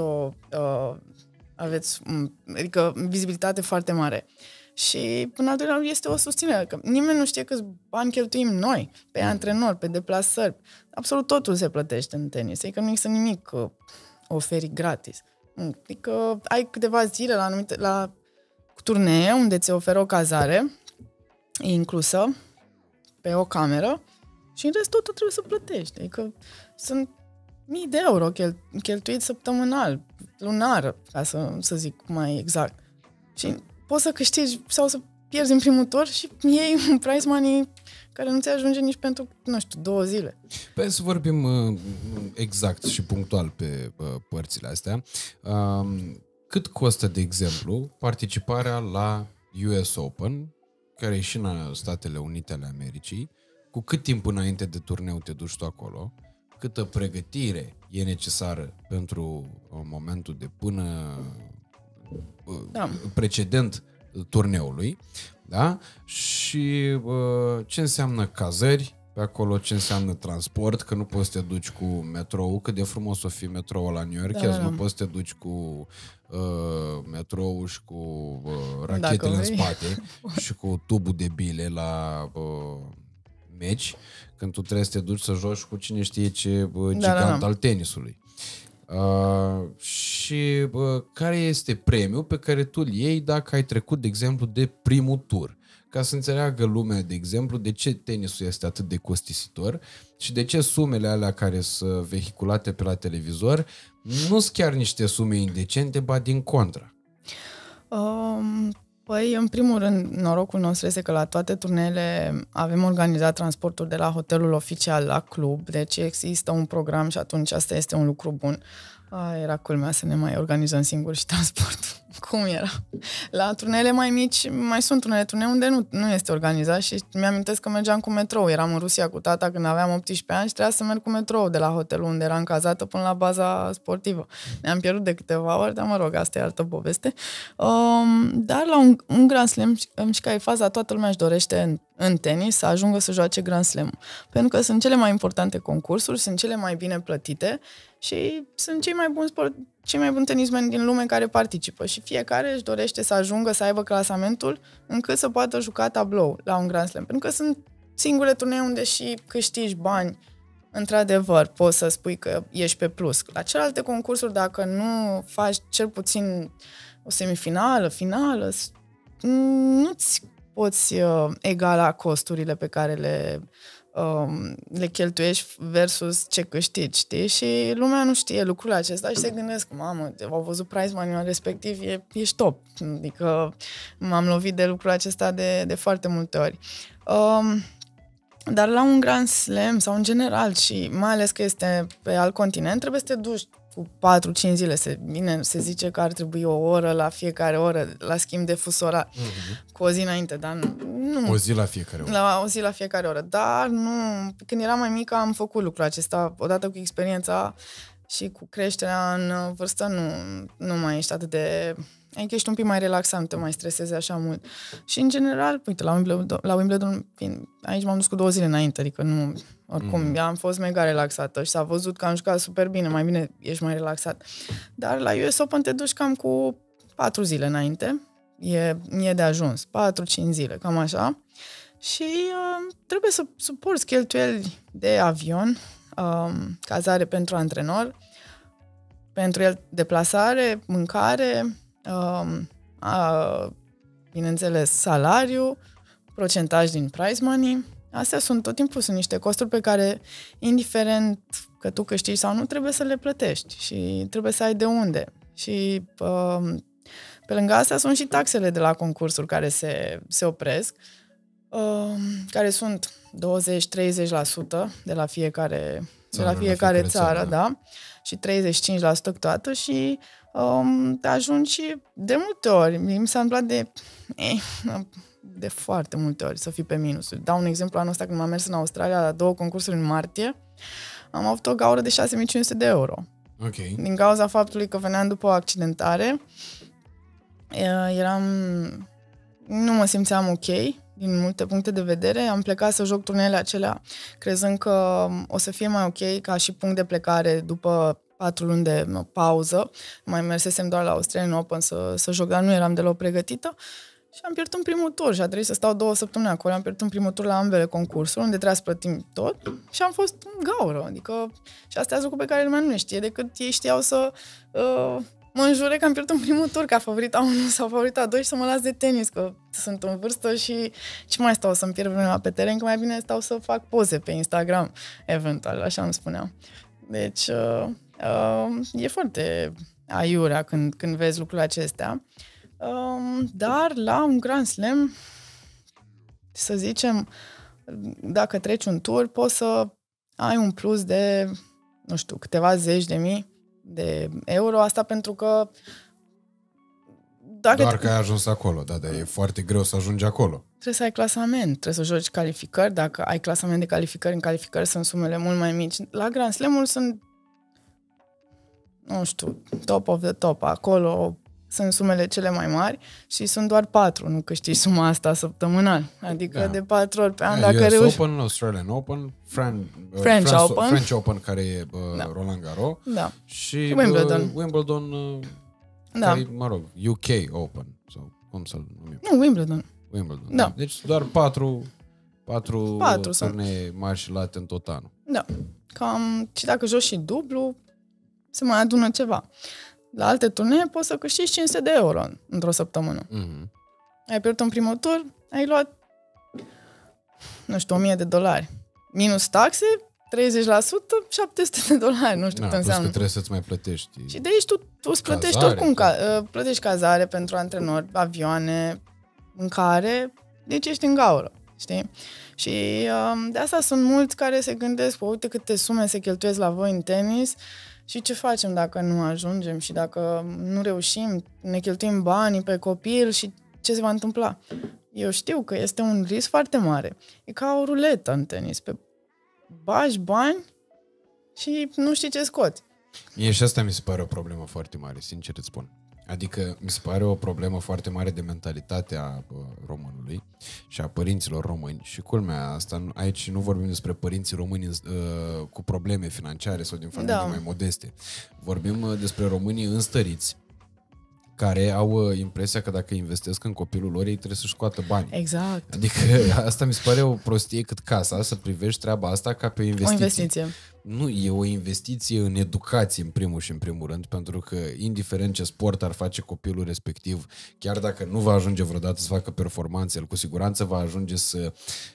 aveți adică vizibilitate foarte mare. Și, până al doilea, este o susținere, că nimeni nu știe câți bani cheltuim noi, pe antrenori, pe deplasări. Absolut totul se plătește în tenis, adică nu există nimic oferit gratis. Adică ai câteva zile la turnee unde ți oferă o cazare inclusă pe o cameră și în rest totul trebuie să plătești. Adică sunt mii de euro cheltuit săptămânal, lunar, ca să zic mai exact. Și poți să câștigi sau să pierzi în primul tur și iei un prize money care nu ți ajunge nici pentru, 2 zile. Păi să vorbim exact și punctual pe părțile astea. Cât costă, de exemplu, participarea la US Open, care e și în Statele Unite ale Americii, cu cât timp înainte de turneu te duci tu acolo, câtă pregătire e necesară pentru momentul de precedent turneului, da? Și ce înseamnă cazări pe acolo, ce înseamnă transport, că nu poți să te duci cu metrou, cât de frumos o fi metroul la New York, nu poți să te duci cu metrou și cu rachetele în spate și cu tubul de bile la meci, când tu trebuie să te duci să joci cu cine știe ce gigant al tenisului. Și care este premiul pe care tu îl iei dacă ai trecut, de exemplu, de primul tur? Ca să înțeleagă lumea, de exemplu, de ce tenisul este atât de costisitor și de ce sumele alea care sunt vehiculate pe la televizor nu sunt chiar niște sume indecente, ba din contra. Păi, în primul rând, norocul nostru este că la toate turneele avem organizat transportul de la hotelul oficial la club, deci există un program și atunci asta este un lucru bun. Era culmea să ne mai organizăm singuri și transport. Cum era? La turneele mai mici, mai sunt turnee unde nu este organizat și mi-amintesc că mergeam cu metrou. Eram în Rusia cu tata când aveam 18 ani și trebuia să merg cu metrou de la hotelul unde eram cazată până la baza sportivă. Ne-am pierdut de câteva ori, dar mă rog, asta e altă poveste. Dar la un Grand Slam, și ca e faza, toată lumea își dorește în tenis să ajungă să joace Grand Slam. Pentru că sunt cele mai importante concursuri, sunt cele mai bine plătite și sunt cei mai buni tenismeni din lume care participă și fiecare își dorește să ajungă să aibă clasamentul încât să poată juca tablou la un Grand Slam. Pentru că sunt singure turnee unde și câștigi bani, într-adevăr, poți să spui că ești pe plus. La celelalte concursuri, dacă nu faci cel puțin o semifinală, finală, nu-ți poți egala costurile pe care le cheltuiești versus ce câștigi, știi? Și lumea nu știe lucrul acesta și se gândesc, mamă, au văzut prize money respectiv, ești top. Adică m-am lovit de lucrul acesta de foarte multe ori. Dar la un Grand Slam sau în general și mai ales că este pe alt continent, trebuie să te duci cu 4-5 zile. Se zice că ar trebui o oră la fiecare oră la schimb de fus orar. Cu o zi înainte, dar nu. O zi la fiecare oră. O zi la fiecare oră. Dar nu. Când eram mai mică am făcut lucrul acesta. Odată cu experiența și cu creșterea în vârstă nu mai ești atât de... Adică ești un pic mai relaxat, nu te mai stresezi așa mult. Și în general, uite, la Wimbledon, aici m-am dus cu 2 zile înainte, adică nu... Oricum, am fost mega relaxată și s-a văzut că am jucat super bine, mai bine ești mai relaxat. Dar la US Open te duci cam cu 4 zile înainte, e de ajuns, 4-5 zile, cam așa. Și trebuie să suporți cheltuieli de avion, cazare pentru antrenor, pentru el deplasare, mâncare, bineînțeles salariu, procentaj din prize money. Astea tot timpul sunt niște costuri pe care, indiferent că tu câștigi sau nu, trebuie să le plătești și trebuie să ai de unde. Și pe lângă astea sunt și taxele de la concursuri care se opresc, care sunt 20-30% de la fiecare de la fiecare țară, da? Și 35% câteodată și ajungi și de multe ori. Mi s-a întâmplat de foarte multe ori să fii pe minus. Dau un exemplu, anul ăsta când m-am mers în Australia la 2 concursuri în martie, am avut o gaură de 6500 de euro. Okay. Din cauza faptului că veneam după o accidentare, nu mă simțeam ok din multe puncte de vedere. Am plecat să joc turneele acelea crezând că o să fie mai ok ca și punct de plecare după 4 luni de pauză. Mai mersesem doar la Australian Open să joc, dar nu eram deloc pregătită. Și am pierdut în primul tur și a trebuit să stau 2 săptămâni acolo. Am pierdut în primul tur la ambele concursuri, unde trebuia să plătim tot și am fost în gaură. Adică, și astea sunt lucruri pe care lumea nu le știe, decât ei știau să mă înjure că am pierdut în primul tur ca favorita 1 sau favorita 2 și să mă las de tenis, că sunt în vârstă și ce mai stau să-mi pierd vremea pe teren, că mai bine stau să fac poze pe Instagram, eventual, așa îmi spuneam. Deci, e foarte aiurea când vezi lucrurile acestea. Dar la un Grand Slam, să zicem, dacă treci un tur, poți să ai un plus de, nu știu, câteva zeci de mii de euro. Asta pentru că doar că ai ajuns acolo, dar e foarte greu să ajungi acolo. Trebuie să ai clasament, trebuie să joci calificări. Dacă ai clasament de calificări, în calificări sunt sumele mult mai mici. La Grand Slam-ul sunt, nu știu, top of the top. Acolo sunt sumele cele mai mari și sunt doar 4, nu câștigi suma asta săptămânal. Adică de 4 ori pe an. Dacă US reuși... Open, Australian Open, French Open, care e Roland Garros, și Wimbledon, care, mă rog, UK Open, sau cum să-l numim? Nu, Wimbledon. Da. Deci doar 4 turnee mari și late în tot anul. Da. Cam, și dacă joci și dublu, se mai adună ceva. La alte turnee poți să câștigi 500 de euro într-o săptămână. Mm-hmm. Ai pierdut în primul tur, ai luat, nu știu, $1000. Minus taxe, 30%, $700. Nu știu cât înseamnă. Că trebuie să-ți mai plătești. Și de aici tu îți plătești oricum, plătești cazare pentru antrenori, avioane, mâncare, deci ești în gaură, știi? Și de asta sunt mulți care se gândesc, uite câte sume se cheltuiesc la voi în tenis și ce facem dacă nu ajungem și dacă nu reușim, ne cheltuim banii pe copil și ce se va întâmpla. Eu știu că este un risc foarte mare. E ca o ruletă în tenis. Bagi bani și nu știi ce scoți. Mie și asta mi se pare o problemă foarte mare, sincer îți spun. Adică mi se pare o problemă foarte mare de mentalitate a românului și a părinților români. Și culmea asta, aici nu vorbim despre părinții români cu probleme financiare sau din familii mai modeste. Vorbim despre românii înstăriți care au impresia că dacă investesc în copilul lor, ei trebuie să-și scoată bani. Exact. Adică asta mi se pare o prostie cât casa, să privești treaba asta ca pe o investiție. O investiție. Nu, e o investiție în educație în primul și în primul rând, pentru că indiferent ce sport ar face copilul respectiv, chiar dacă nu va ajunge vreodată să facă performanțe, el cu siguranță va ajunge să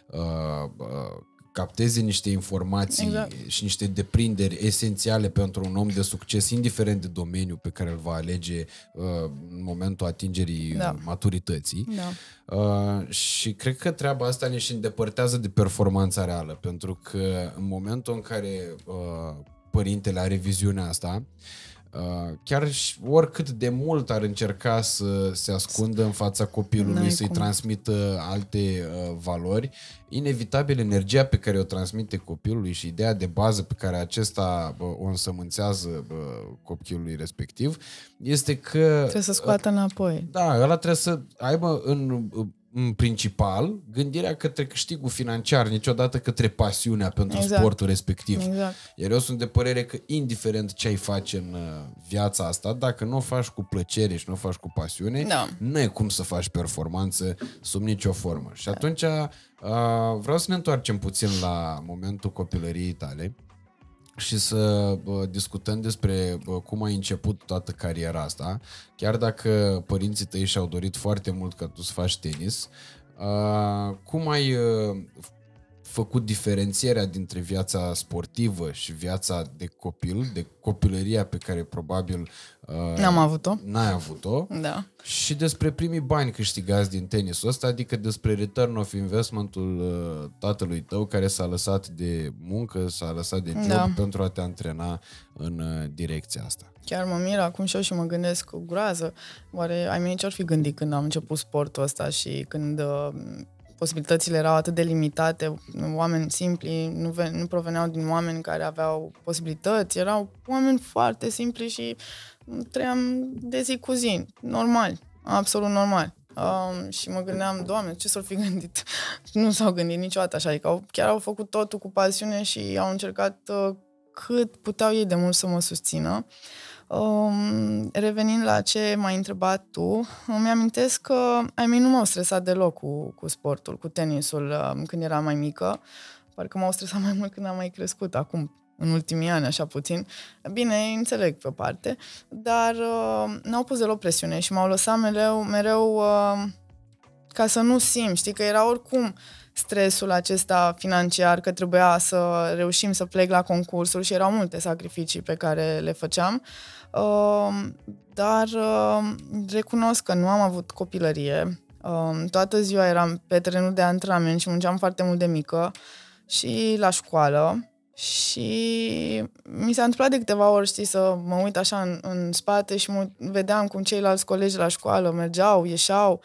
capteze niște informații și niște deprinderi esențiale pentru un om de succes, indiferent de domeniu pe care îl va alege în momentul atingerii maturității. Și cred că treaba asta ne și îndepărtează de performanța reală, pentru că în momentul în care părintele are viziunea asta, chiar oricât de mult ar încerca să se ascundă în fața copilului, să-i transmită alte valori, inevitabil energia pe care o transmite copilului și ideea de bază pe care acesta o însămânțează copilului respectiv este că... Trebuie să scoată înapoi. Da, ăla trebuie să aibă în principal gândirea către câștigul financiar, niciodată către pasiunea pentru sportul respectiv. Exact. Iar eu sunt de părere că indiferent ce ai face în viața asta, dacă nu o faci cu plăcere și nu o faci cu pasiune, nu e cum să faci performanță sub nicio formă. Și atunci vreau să ne întoarcem puțin la momentul copilăriei tale și să discutăm despre cum ai început toată cariera asta. Chiar dacă părinții tăi și-au dorit foarte mult ca tu să faci tenis, cum ai făcut diferențierea dintre viața sportivă și viața de copil, de copilăria pe care probabil n-am avut-o. N-ai avut-o. Da. Și despre primii bani câștigați din tenisul ăsta, adică despre return of investmentul tatălui tău care s-a lăsat de muncă, s-a lăsat de job pentru a te antrena în direcția asta. Chiar mă mir acum și mă gândesc cu groază. Oare ai mei ce-or fi gândit când am început sportul ăsta și când posibilitățile erau atât de limitate, oameni simpli, nu proveneau din oameni care aveau posibilități, erau oameni foarte simpli și trăiam de zi cu zi, normal, absolut normal. Și mă gândeam, Doamne, ce s-or fi gândit? Nu s-au gândit niciodată așa, adică chiar au făcut totul cu pasiune și au încercat cât puteau ei de mult să mă susțină. Revenind la ce m-ai întrebat tu, îmi amintesc că ai mei nu m-au stresat deloc cu sportul, cu tenisul când eram mai mică. Parcă m-au stresat mai mult când am mai crescut, acum, în ultimii ani, așa puțin. Bine, înțeleg pe parte, dar n-au pus deloc presiune și m-au lăsat mereu ca să nu simt, știi, că era oricum stresul acesta financiar, că trebuia să reușim să plec la concursuri și erau multe sacrificii pe care le făceam, dar recunosc că nu am avut copilărie. Toată ziua eram pe terenul de antrenament și munceam foarte mult de mică și la școală și mi s-a întâmplat de câteva ori, știi, să mă uit așa în spate și vedeam cum ceilalți colegi la școală mergeau, ieșeau,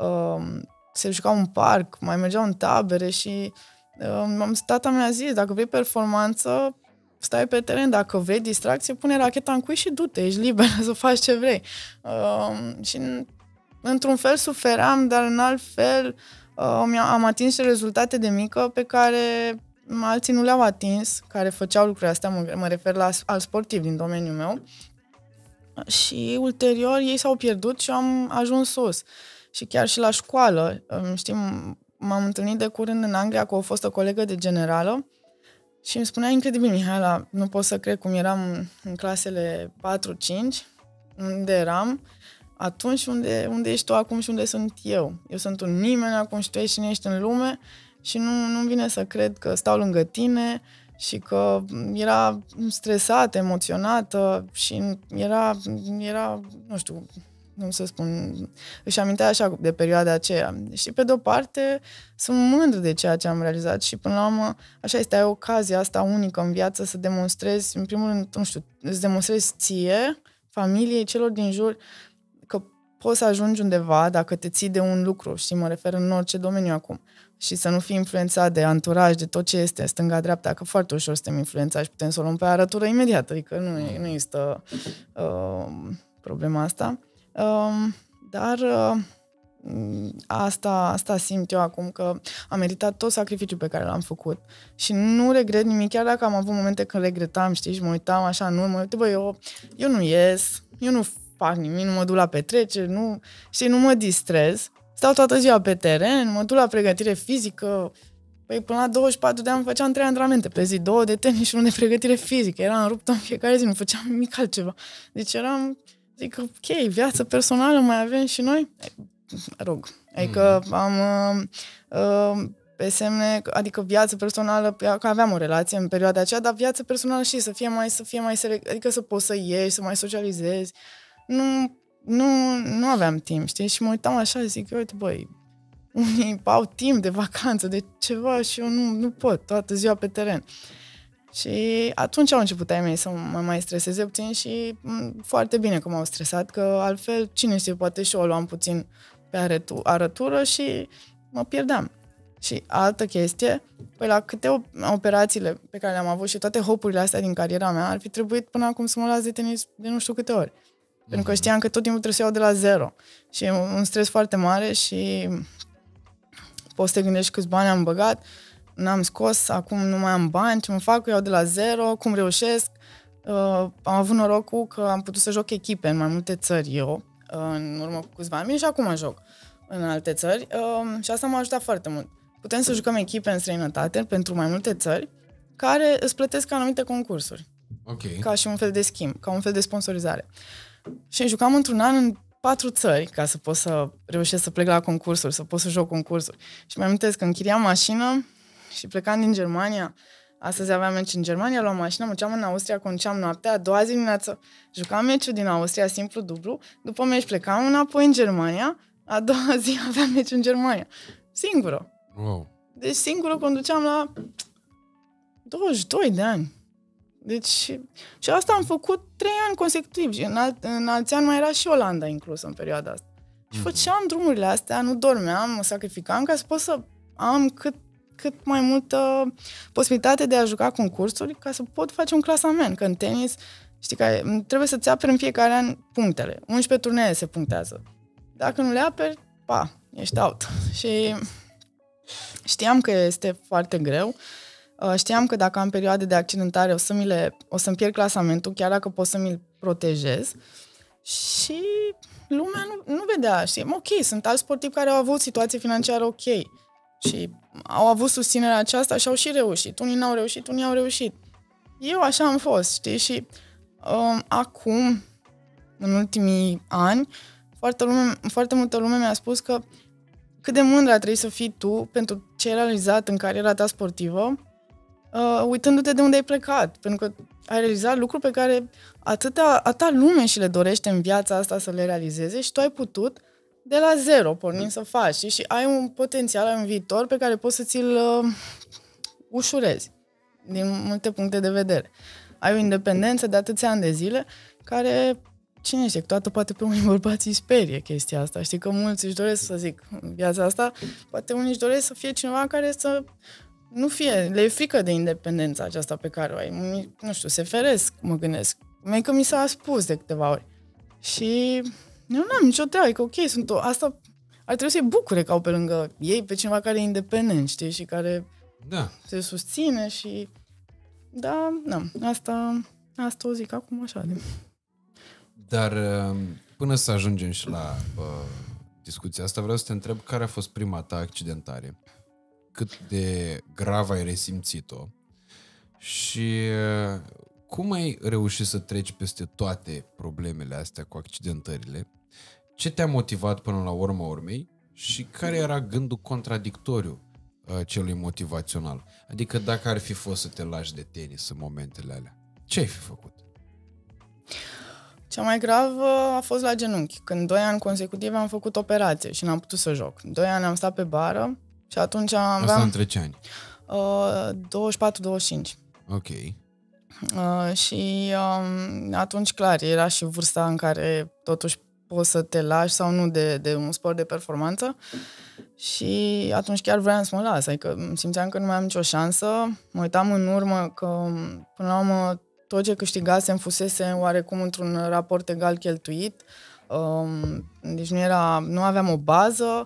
se jucau în parc, mai mergeau în tabere și tata mi-a zis, dacă vrei performanță, stai pe teren, dacă vrei distracție, pune racheta în cui și du-te, ești liberă să faci ce vrei. Și într-un fel suferam, dar în alt fel am atins rezultate de mică pe care alții nu le-au atins, care făceau lucrurile astea, mă refer la al sportiv din domeniul meu. Și ulterior ei s-au pierdut și am ajuns sus. Și chiar și la școală, știi, m-am întâlnit de curând în Anglia cu o fostă colegă de generală și îmi spunea incredibil, Mihaela, nu pot să cred cum eram în clasele 4-5, unde eram atunci, unde ești tu acum și unde sunt eu. Eu sunt un nimeni acum și tu ești cine ești în lume și nu-mi vine să cred că stau lângă tine și că era stresată, emoționată și era, nu știu, cum să spun, își amintea așa de perioada aceea. Și pe de-o parte sunt mândră de ceea ce am realizat și până la urmă așa este, ai ocazia asta unică în viață să demonstrezi, în primul rând, nu știu, îți demonstrezi ție, familiei, celor din jur, că poți să ajungi undeva dacă te ții de un lucru, știi, mă refer în orice domeniu acum. Și să nu fii influențat de anturaj, de tot ce este stânga-dreapta, că foarte ușor suntem influențați și putem să o luăm pe arătură imediat, adică nu există problema asta. Dar asta simt eu acum, că am meritat tot sacrificiul pe care l-am făcut și nu regret nimic, chiar dacă am avut momente când regretam, știi, și mă uitam așa în urmă, uite, bă, eu nu ies, eu nu fac nimic, nu mă duc la petreceri, nu mă distrez, stau toată ziua pe teren, mă duc la pregătire fizică. Păi până la 24 de ani făceam 3 antrenamente pe zi, 2 de tenis și 1 de pregătire fizică, eram ruptă în fiecare zi, nu făceam nimic altceva, deci zic, ok, viață personală mai avem și noi? Rog, adică am pe semne, adică viață personală, că aveam o relație în perioada aceea, dar viață personală și să fie mai adică să poți să ieși, să mai socializezi. Nu aveam timp, știi? Și mă uitam așa și zic, uite, băi, unii au timp de vacanță, de ceva și eu nu pot, toată ziua pe teren. Și atunci au început ai mei să mă mai streseze puțin și foarte bine că m-au stresat, că altfel, cine știe, poate și eu o luam puțin pe arătură și mă pierdeam. Și altă chestie, păi la câte operațiile pe care le-am avut și toate hopurile astea din cariera mea, ar fi trebuit până acum să mă las de tenis de nu știu câte ori. Pentru că știam că tot timpul trebuie să iau de la zero. Și e un stres foarte mare și poți să te gândești câți bani am băgat, n-am scos, acum nu mai am bani, ce mă fac, iau de la zero, cum reușesc. Am avut norocul că am putut să joc echipe în mai multe țări eu, în urmă cu câțiva ani, și acum joc în alte țări și asta m-a ajutat foarte mult. Putem să jucăm echipe în străinătate pentru mai multe țări care îți plătesc anumite concursuri. Okay. Ca și un fel de schimb, ca un fel de sponsorizare. Și jucam într-un an în 4 țări ca să pot să reușesc să plec la concursuri, să pot să joc concursuri. Și mi-am amintesc că închiriam mașină și plecam din Germania, astăzi aveam meci în Germania, luam mașina, mergeam în Austria, conduceam noaptea, a doua zi dimineață jucam meciul din Austria, simplu-dublu, după meci plecam înapoi în Germania, a doua zi aveam meci în Germania. Singură. Wow. Deci singură conduceam la 22 de ani. Deci, și asta am făcut 3 ani consecutiv. Și în alți ani mai era și Olanda inclusă în perioada asta. Și făceam drumurile astea, nu dormeam, mă sacrificam ca să pot să am cât mai multă posibilitate de a juca concursuri, ca să pot face un clasament. Că în tenis, știi, că trebuie să-ți aperi în fiecare an punctele. 11 turnee se punctează. Dacă nu le aperi, ești out. Și știam că este foarte greu. Știam că dacă am perioade de accidentare o să-mi pierd clasamentul, chiar dacă pot să mi-l protejez. Și lumea nu vedea. Știi? Ok, sunt alți sportivi care au avut situație financiară ok și au avut susținerea aceasta și au și reușit. Unii n-au reușit, unii au reușit. Eu așa am fost, știi? Și acum, în ultimii ani, foarte multă lume mi-a spus că cât de mândră trebuie să fii tu pentru ce ai realizat în cariera ta sportivă, uitându-te de unde ai plecat. Pentru că ai realizat lucruri pe care atâta lume și le dorește în viața asta să le realizeze și tu ai putut de la zero, pornind să faci. Și ai un potențial, ai un viitor pe care poți să ți-l ușurezi din multe puncte de vedere. Ai o independență de atâția ani de zile care, cine știe, toată poate pe unii bărbați îi sperie chestia asta. Știi că mulți își doresc, să zic, în viața asta, poate unii își doresc să fie cineva care să nu fie, le e frică de independența aceasta pe care o ai. Unii, nu știu, se feresc, mă gândesc. Că mi s-a spus de câteva ori. Și eu n-am nicio treabă, că ok, asta ar trebui să-i bucure că au pe lângă ei pe cineva care e independent, știi, și care se susține și asta o zic acum așa. Dar până să ajungem și la discuția asta, vreau să te întreb care a fost prima ta accidentare, cât de grav ai resimțit-o și cum ai reușit să treci peste toate problemele astea cu accidentările, ce te-a motivat până la urma urmei și care era gândul contradictoriu celui motivațional. Adică dacă ar fi fost să te lași de tenis în momentele alea, ce ai fi făcut? Cea mai gravă a fost la genunchi, când 2 ani consecutiv am făcut operație și n-am putut să joc. 2 ani am stat pe bară și atunci aveam... Asta între ce ani? 24-25. Ok. Și atunci, clar, era și vârsta în care totuși poți să te lași sau nu de un sport de performanță și atunci chiar vreau să mă las, adică simțeam că nu mai am nicio șansă, mă uitam în urmă că până la urmă tot ce câștigasem fusese oarecum într-un raport egal cheltuit, deci nu aveam o bază,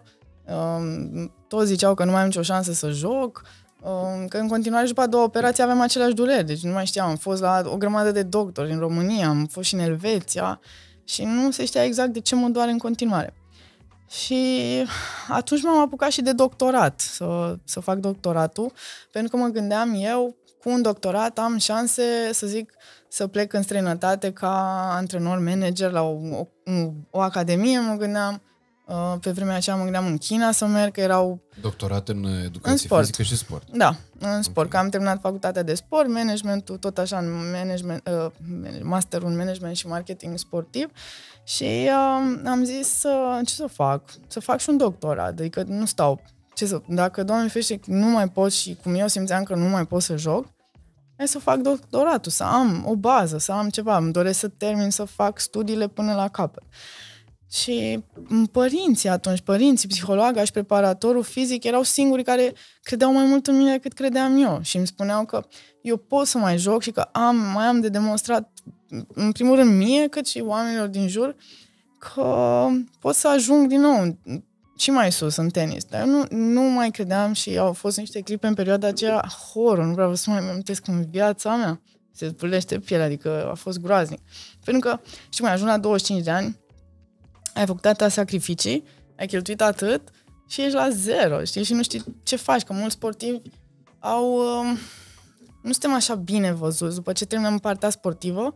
toți ziceau că nu mai am nicio șansă să joc, că în continuare și după a doua operație aveam aceleași dureri, deci nu mai știam, am fost la o grămadă de doctori în România, am fost și în Elveția și nu se știa exact de ce mă doare în continuare. Și atunci m-am apucat și de doctorat, să fac doctoratul, pentru că mă gândeam eu, cu un doctorat am șanse, să zic, să plec în străinătate ca antrenor manager la o academie, mă gândeam, pe vremea aceea mă gândeam în China să merg, că erau... Doctorat în educație fizică și sport. Da, în sport, okay. Că am terminat facultatea de sport, managementul, tot așa, masterul în management și marketing sportiv și am zis, ce să fac? Să fac și un doctorat, adică nu stau. Dacă, Doamne ferește, nu mai pot și cum eu simțeam că nu mai pot să joc, hai să fac doctoratul, să am o bază, să am ceva. Îmi doresc să termin, să fac studiile până la capăt. Și părinții, psihologa și preparatorul fizic erau singurii care credeau mai mult în mine decât credeam eu. Și îmi spuneau că eu pot să mai joc și că mai am de demonstrat, în primul rând mie, cât și oamenilor din jur, că pot să ajung din nou și mai sus în tenis. Dar eu nu mai credeam și au fost niște clipe în perioada aceea horror, nu vreau să mai amintesc în viața mea. Se spălește pielea, adică a fost groaznic. Pentru că, știi cum, ajung la 25 de ani, ai făcut atâtea sacrificii, ai cheltuit atât și ești la zero, știi? Și nu știi ce faci, că mulți sportivi nu suntem așa bine văzuți. După ce terminăm partea sportivă,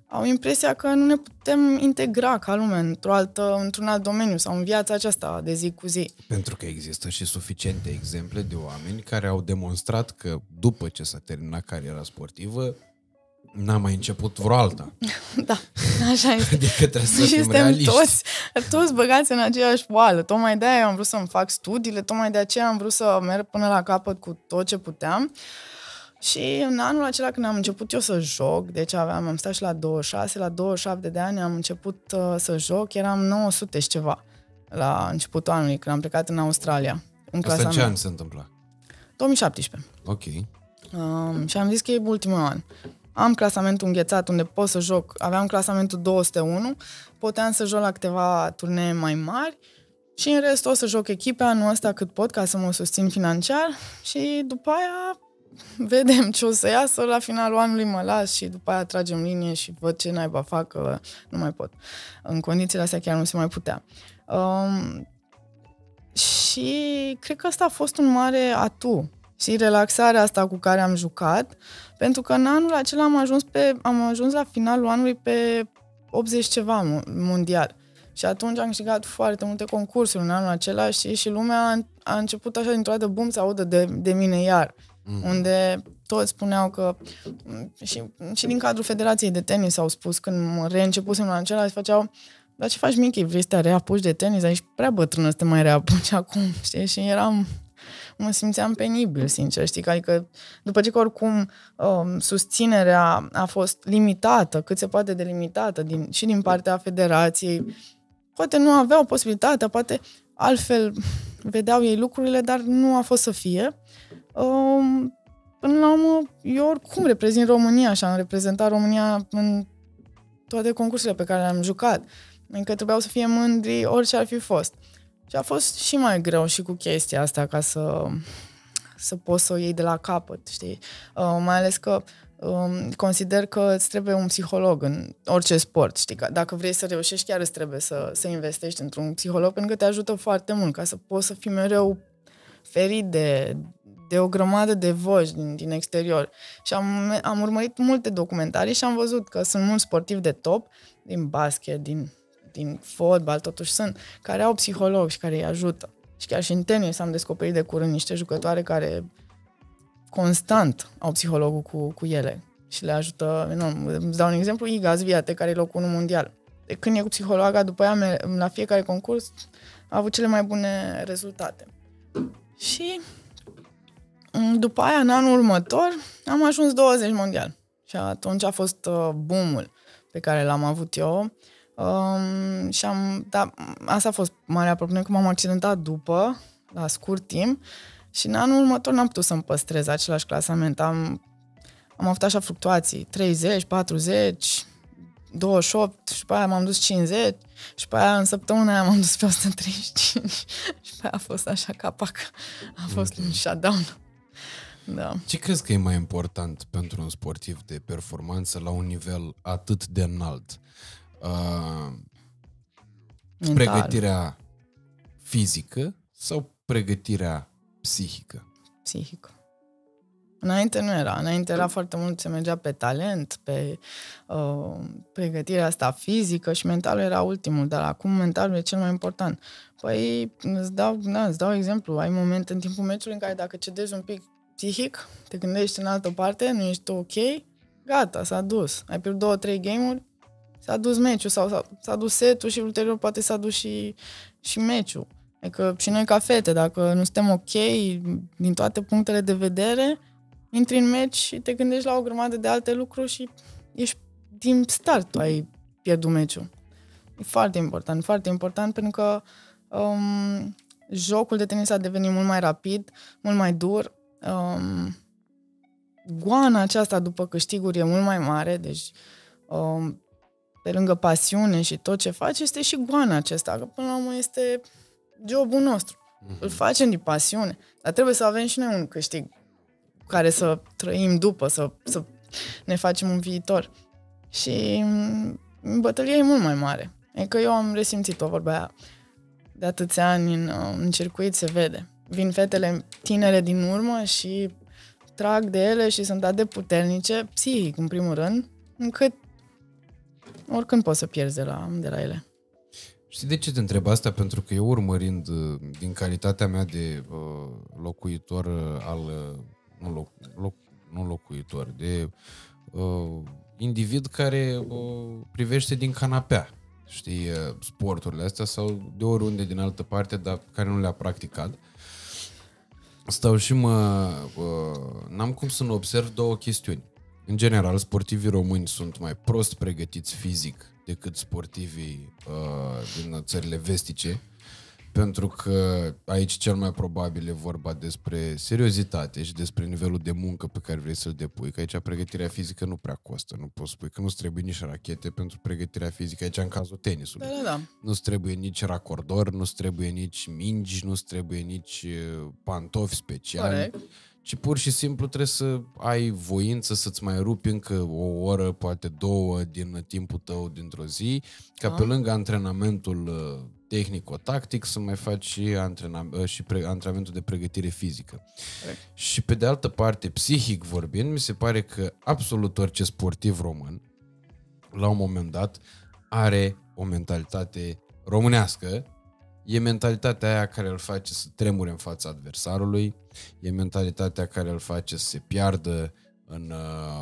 au impresia că nu ne putem integra ca lume într-un alt domeniu sau în viața aceasta de zi cu zi. Pentru că există și suficiente exemple de oameni care au demonstrat că după ce s-a terminat cariera sportivă, n-a mai început vreo alta. Da, așa este. Adică trebuie să fim realiști. Toți băgați în aceeași poală. Tocmai de-aia am vrut să-mi fac studiile, tocmai de aceea am vrut să merg până la capăt cu tot ce puteam. Și în anul acela când am început eu să joc, deci am stat și la 26, la 27 de ani am început să joc, eram 900 și ceva la începutul anului, când am plecat în Australia. Asta în ce an se întâmpla? 2017. Ok. Și am zis că e ultimul an. Am clasamentul înghețat unde pot să joc, aveam clasamentul 201, puteam să joc la câteva turnee mai mari și în rest o să joc echipe anul ăsta cât pot ca să mă susțin financiar și după aia vedem ce o să iasă, la finalul anului mă las și după aia tragem linie și văd ce naiba fac, că nu mai pot. În condițiile astea chiar nu se mai putea. Și cred că asta a fost un mare atu și relaxarea asta cu care am jucat, pentru că în anul acela am ajuns la finalul anului pe 80 ceva mondial. Și atunci am câștigat foarte multe concursuri în anul acela și lumea a început așa dintr-o dată, bum, să audă de mine iar. Unde toți spuneau că și din cadrul Federației de Tenis au spus, când mă reîncepusem la acela, și făceau, dar ce faci, Michi, vrei să te reapuci de tenis? Dar ești prea bătrână să te mai reapuci acum, știi? Și mă simțeam penibil, sincer, știi? Adică, după ce că oricum susținerea a fost limitată, cât se poate de limitată, și din partea Federației, poate nu aveau posibilitatea, poate altfel vedeau ei lucrurile, dar nu a fost să fie. Până la urmă, eu oricum reprezint România și am reprezentat România în toate concursurile pe care le-am jucat. Adică trebuiau să fie mândri orice ar fi fost. Și a fost și mai greu și cu chestia asta ca să poți să o iei de la capăt, știi? Mai ales că consider că îți trebuie un psiholog în orice sport, știi? Dacă vrei să reușești, chiar îți trebuie să investești într-un psiholog, pentru că te ajută foarte mult ca să poți să fii mereu ferit de o grămadă de voci din exterior. Și am urmărit multe documentarii și am văzut că sunt mulți sportivi de top, din basket, din fotbal, totuși sunt, care au psiholog și care îi ajută. Și chiar și în tenis am descoperit de curând niște jucătoare care constant au psihologul cu ele și le ajută enorm. Îți dau un exemplu, Iga Swiatek, care e locul 1 mondial. De când e cu psihologa, după ea, la fiecare concurs, a avut cele mai bune rezultate. Și după aia, în anul următor, am ajuns 20 mondial. Și atunci a fost boom-ul pe care l-am avut eu. Și asta a fost marea problemă, că m-am accidentat după, la scurt timp, și în anul următor n-am putut să-mi păstrez același clasament. Am avut așa fluctuații, 30, 40, 28, și pe aia m-am dus 50, și pe aia în săptămâna aia m-am dus pe 135, și pe aia a fost așa capac. A fost un shutdown. Da. Ce crezi că e mai important pentru un sportiv de performanță la un nivel atât de înalt? Pregătirea fizică sau pregătirea psihică? Psihică. Înainte nu era. Înainte era foarte mult, se mergea pe talent, pe pregătirea asta fizică și mentalul era ultimul, dar acum mentalul e cel mai important. Păi îți dau exemplu. Ai momente în timpul meciului în care dacă cedezi un pic psihic, te gândești în altă parte, nu ești ok, gata, s-a dus. Ai pierdut 2-3 game-uri, s-a dus meciul sau s-a dus setul și ulterior poate s-a dus și meciul. Adică și noi ca fete, dacă nu suntem ok din toate punctele de vedere, intri în meci și te gândești la o grămadă de alte lucruri și ești din start tu ai pierdut meciul. E foarte important pentru că jocul de tenis a devenit mult mai rapid, mult mai dur. Goana aceasta după câștiguri e mult mai mare, deci pe lângă pasiune și tot ce faci, este și goana acesta, că până la urmă este jobul nostru. Îl facem din pasiune, dar trebuie să avem și noi un câștig care să trăim după, să ne facem un viitor. Și bătălia e mult mai mare. Adică eu am resimțit-o, vorba aia, de atâția ani în circuit se vede. Vin fetele tinere din urmă și trag de ele și sunt atât de puternice, psihic în primul rând, încât oricând poți să pierzi de la ele. Știi de ce te întreb asta? Pentru că eu urmărind din calitatea mea de locuitor nu locuitor, de individ care privește din canapea, știi, sporturile astea sau de oriunde din altă parte, dar care nu le-a practicat. Stau și n-am cum să nu observ două chestiuni. În general, sportivii români sunt mai prost pregătiți fizic decât sportivii din țările vestice, pentru că aici cel mai probabil e vorba despre seriozitate și despre nivelul de muncă pe care vrei să-l depui, că aici pregătirea fizică nu prea costă, nu poți spui că nu-ți trebuie nici rachete pentru pregătirea fizică, aici în cazul tenisului. Da. Nu-ți trebuie nici racordor, nu-ți trebuie nici mingi, nu-ți trebuie nici pantofi speciali. Corect. Ci pur și simplu trebuie să ai voință să-ți mai rupi încă o oră, poate două din timpul tău dintr-o zi, ca pe lângă antrenamentul tehnico-tactic să mai faci și antrenamentul de pregătire fizică. Corect. Și pe de altă parte, psihic vorbind, mi se pare că absolut orice sportiv român, la un moment dat, are o mentalitate românească. E mentalitatea aia care îl face să tremure în fața adversarului, e mentalitatea care îl face să se piardă în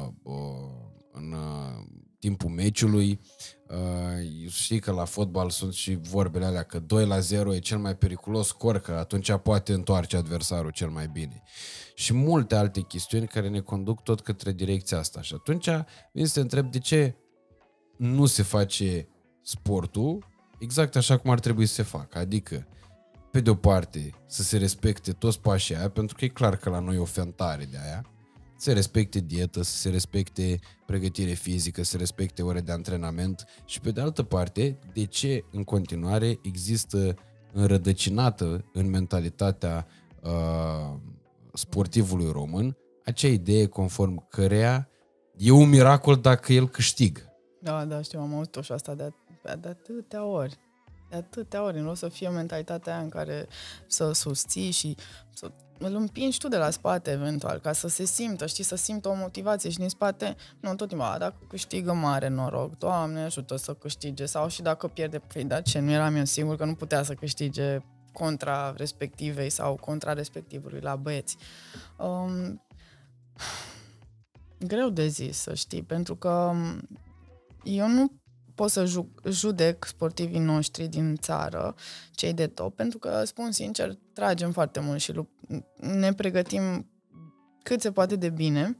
timpul meciului. Știi că la fotbal sunt și vorbele alea că 2-0 e cel mai periculos scor, că atunci poate întoarce adversarul cel mai bine. Și multe alte chestiuni care ne conduc tot către direcția asta. Și atunci vin să te întreb de ce nu se face sportul exact așa cum ar trebui să se facă. Adică, pe de o parte, să se respecte toți pașii aia, pentru că e clar că la noi e o fentare de aia, să se respecte dietă, să se respecte pregătire fizică, să se respecte ore de antrenament și pe de altă parte, de ce în continuare există înrădăcinată în mentalitatea sportivului român acea idee conform căreia e un miracol dacă el câștigă. Da, știu, am auzit-o și asta de atâtea ori. De atâtea ori, în loc să fie mentalitatea aia în care să susții și să îl împingi tu de la spate eventual, ca să se simtă, știi, să simtă o motivație și din spate, nu, tot timpul, dacă câștigă, mare noroc, Doamne ajută să câștige, sau și dacă pierde, păi da, ce, nu eram eu sigur că nu putea să câștige contra respectivei sau contra respectivului la băieți. Greu de zis, să știi, pentru că eu nu pot să judec sportivii noștri din țară, cei de top, pentru că, spun sincer, tragem foarte mult și ne pregătim cât se poate de bine.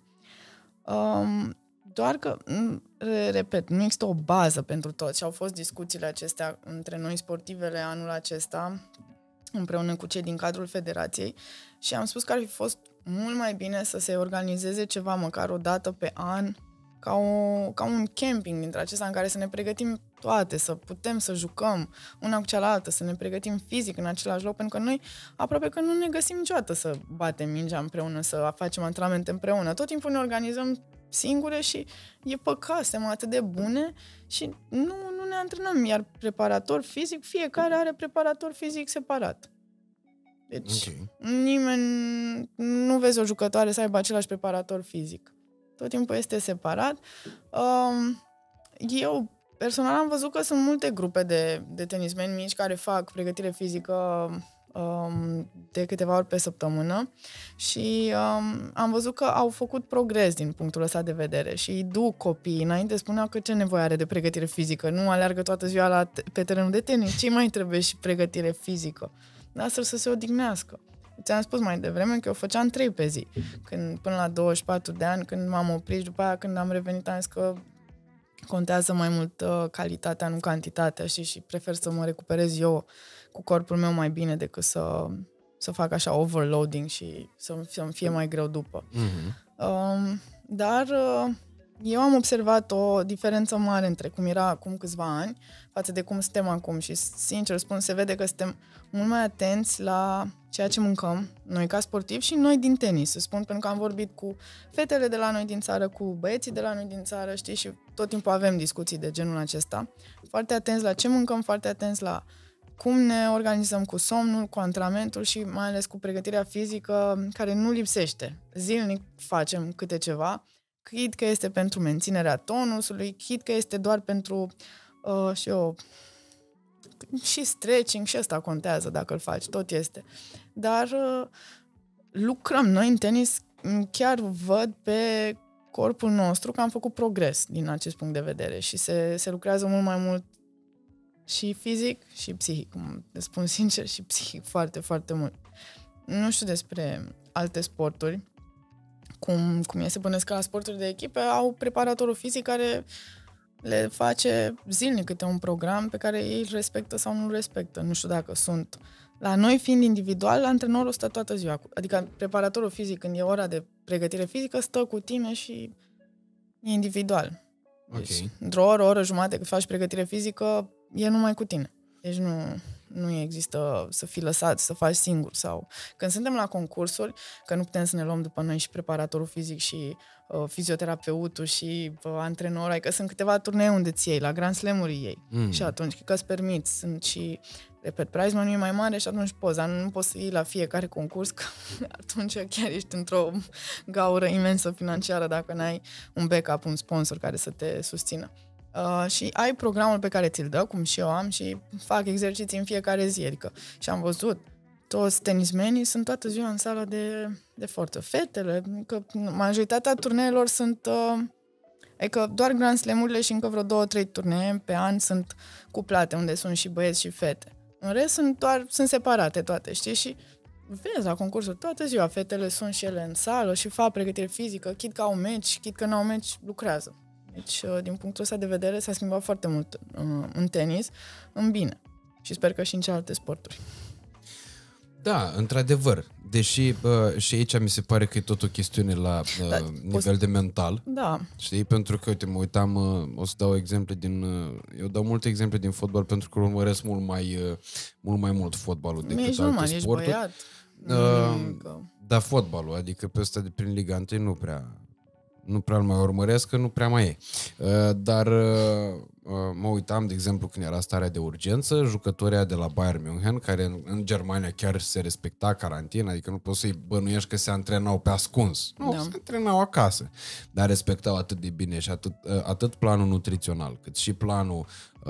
Doar că, repet, nu există o bază pentru toți și au fost discuțiile acestea între noi sportivele anul acesta, împreună cu cei din cadrul federației și am spus că ar fi fost mult mai bine să se organizeze ceva măcar o dată pe an, ca un camping dintre acesta în care să ne pregătim toate, să putem să jucăm una cu cealaltă, să ne pregătim fizic în același loc, pentru că noi aproape că nu ne găsim niciodată să batem mingea împreună, să facem antrenamente împreună. Tot timpul ne organizăm singure și e păcat, suntem atât de bune și nu ne antrenăm, iar preparator fizic, fiecare are preparator fizic separat. Deci nimeni, nu vezi o jucătoare să aibă același preparator fizic. Tot timpul este separat. Eu, personal, am văzut că sunt multe grupe de tenismeni mici care fac pregătire fizică de câteva ori pe săptămână și am văzut că au făcut progres din punctul ăsta de vedere și duc copiii. Înainte spuneau că ce nevoie are de pregătire fizică, nu aleargă toată ziua pe terenul de tenis, ce mai trebuie și pregătire fizică? Lasă-l să se odihnească. Ți-am spus mai devreme că eu făceam 3 pe zi, până la 24 de ani, când m-am oprit și după aia când am revenit am zis că contează mai mult calitatea, nu cantitatea, și prefer să mă recuperez eu cu corpul meu mai bine decât să fac așa overloading și să-mi fie mai greu după. Dar eu am observat o diferență mare între cum era acum câțiva ani față de cum suntem acum și, sincer spun, se vede că suntem mult mai atenți la ceea ce mâncăm noi ca sportivi și noi din tenis, să spun, pentru că am vorbit cu fetele de la noi din țară, cu băieții de la noi din țară, știi, și tot timpul avem discuții de genul acesta. Foarte atenți la ce mâncăm, foarte atenți la cum ne organizăm cu somnul, cu antrenamentul și mai ales cu pregătirea fizică, care nu lipsește. Zilnic facem câte ceva, chit că este pentru menținerea tonusului, chit că este doar pentru și stretching, și ăsta contează dacă îl faci, tot este. Dar lucrăm noi în tenis, chiar văd pe corpul nostru că am făcut progres din acest punct de vedere și se lucrează mult mai mult și fizic și psihic, spun sincer, și psihic foarte, foarte mult. Nu știu despre alte sporturi, cum este bănesc că la sporturi de echipe, au preparatorul fizic care le face zilnic câte un program pe care ei îl respectă sau nu îl respectă. Nu știu dacă sunt. La noi, fiind individual, antrenorul stă toată ziua. Adică preparatorul fizic, când e ora de pregătire fizică, stă cu tine și e individual. Deci, într-o oră jumătate când faci pregătire fizică, e numai cu tine. Deci nu există să fii lăsat, să faci singur. Sau când suntem la concursuri, că nu putem să ne luăm după noi și preparatorul fizic și fizioterapeutul și antrenorul, adică sunt câteva turnee unde ți iei, la Grand Slam-uri ei. Și atunci, că îți permiți, sunt și, repet, prize money e mai mare și atunci poți, dar nu poți să iei la fiecare concurs, că atunci chiar ești într-o gaură imensă financiară dacă n-ai un backup, un sponsor care să te susțină. Și ai programul pe care ți-l dă, cum și eu am, și fac exerciții în fiecare zi. Adică, și am văzut, toți tenismenii sunt toată ziua în sala de forță. Fetele, că majoritatea turneelor sunt, adică doar Grand Slam-urile și încă vreo 2-3 turnee pe an sunt cuplate, unde sunt și băieți și fete. În rest sunt separate toate, știi? Și vezi la concursuri toată ziua, fetele sunt și ele în sală și fac pregătire fizică, chit că au meci, chit că n-au meci, lucrează. Deci, din punctul ăsta de vedere, s-a schimbat foarte mult în tenis, în bine. Și sper că și în celelalte sporturi. Da, într-adevăr. Deși și aici mi se pare că e tot o chestiune la nivel de mental. Da. Știi? Pentru că, uite, mă uitam, o să dau exemple eu dau multe exemple din fotbal pentru că urmăresc mult mai mult fotbalul decât alte sporturi. Ești băiat. Dar fotbalul, adică pe ăsta de prin Liga 1 nu prea îl mai urmăresc, că nu prea mai e. Dar mă uitam, de exemplu, când era starea de urgență, jucătorii de la Bayern München, care în Germania chiar se respecta carantina, adică nu poți să-i bănuiești că se antrenau pe ascuns. Nu, se antrenau acasă. Dar respectau atât de bine și atât planul nutrițional, cât și planul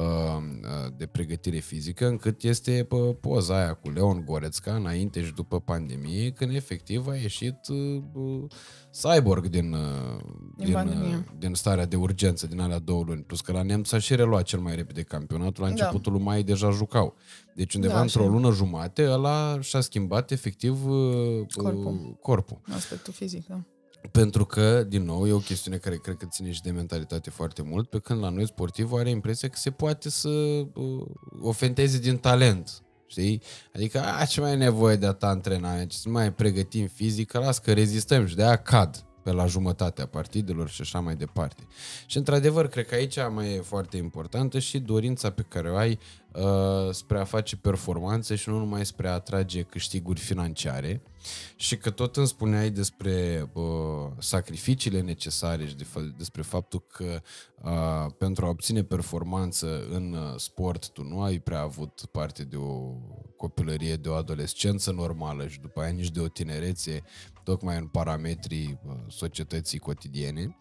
de pregătire fizică, încât este poza aia cu Leon Goretzka înainte și după pandemie, când efectiv a ieșit cyborg din starea de urgență, din alea 2 luni. Plus că la nemți a și reluat cel mai repede campionatul, la începutul lui mai deja jucau. Deci undeva într-o lună jumate, ăla și-a schimbat efectiv corpul. Aspectul fizic, da. Pentru că, din nou, e o chestiune care cred că ține și de mentalitate foarte mult, pe când la noi sportivul are impresia că se poate să ofenteze din talent. Știi? Adică, ce mai e nevoie de atâta antrenament, ce să mai pregătim fizic, las că rezistăm și de-aia cad pe la jumătatea partidelor și așa mai departe. Și într-adevăr, cred că aici mai e foarte importantă și dorința pe care o ai spre a face performanțe și nu numai spre a atrage câștiguri financiare. Și că tot îmi spuneai despre sacrificiile necesare și despre faptul că pentru a obține performanță în sport tu nu ai prea avut parte de o copilărie, de o adolescență normală și după aia nici de o tinerețe tocmai în parametrii societății cotidiene.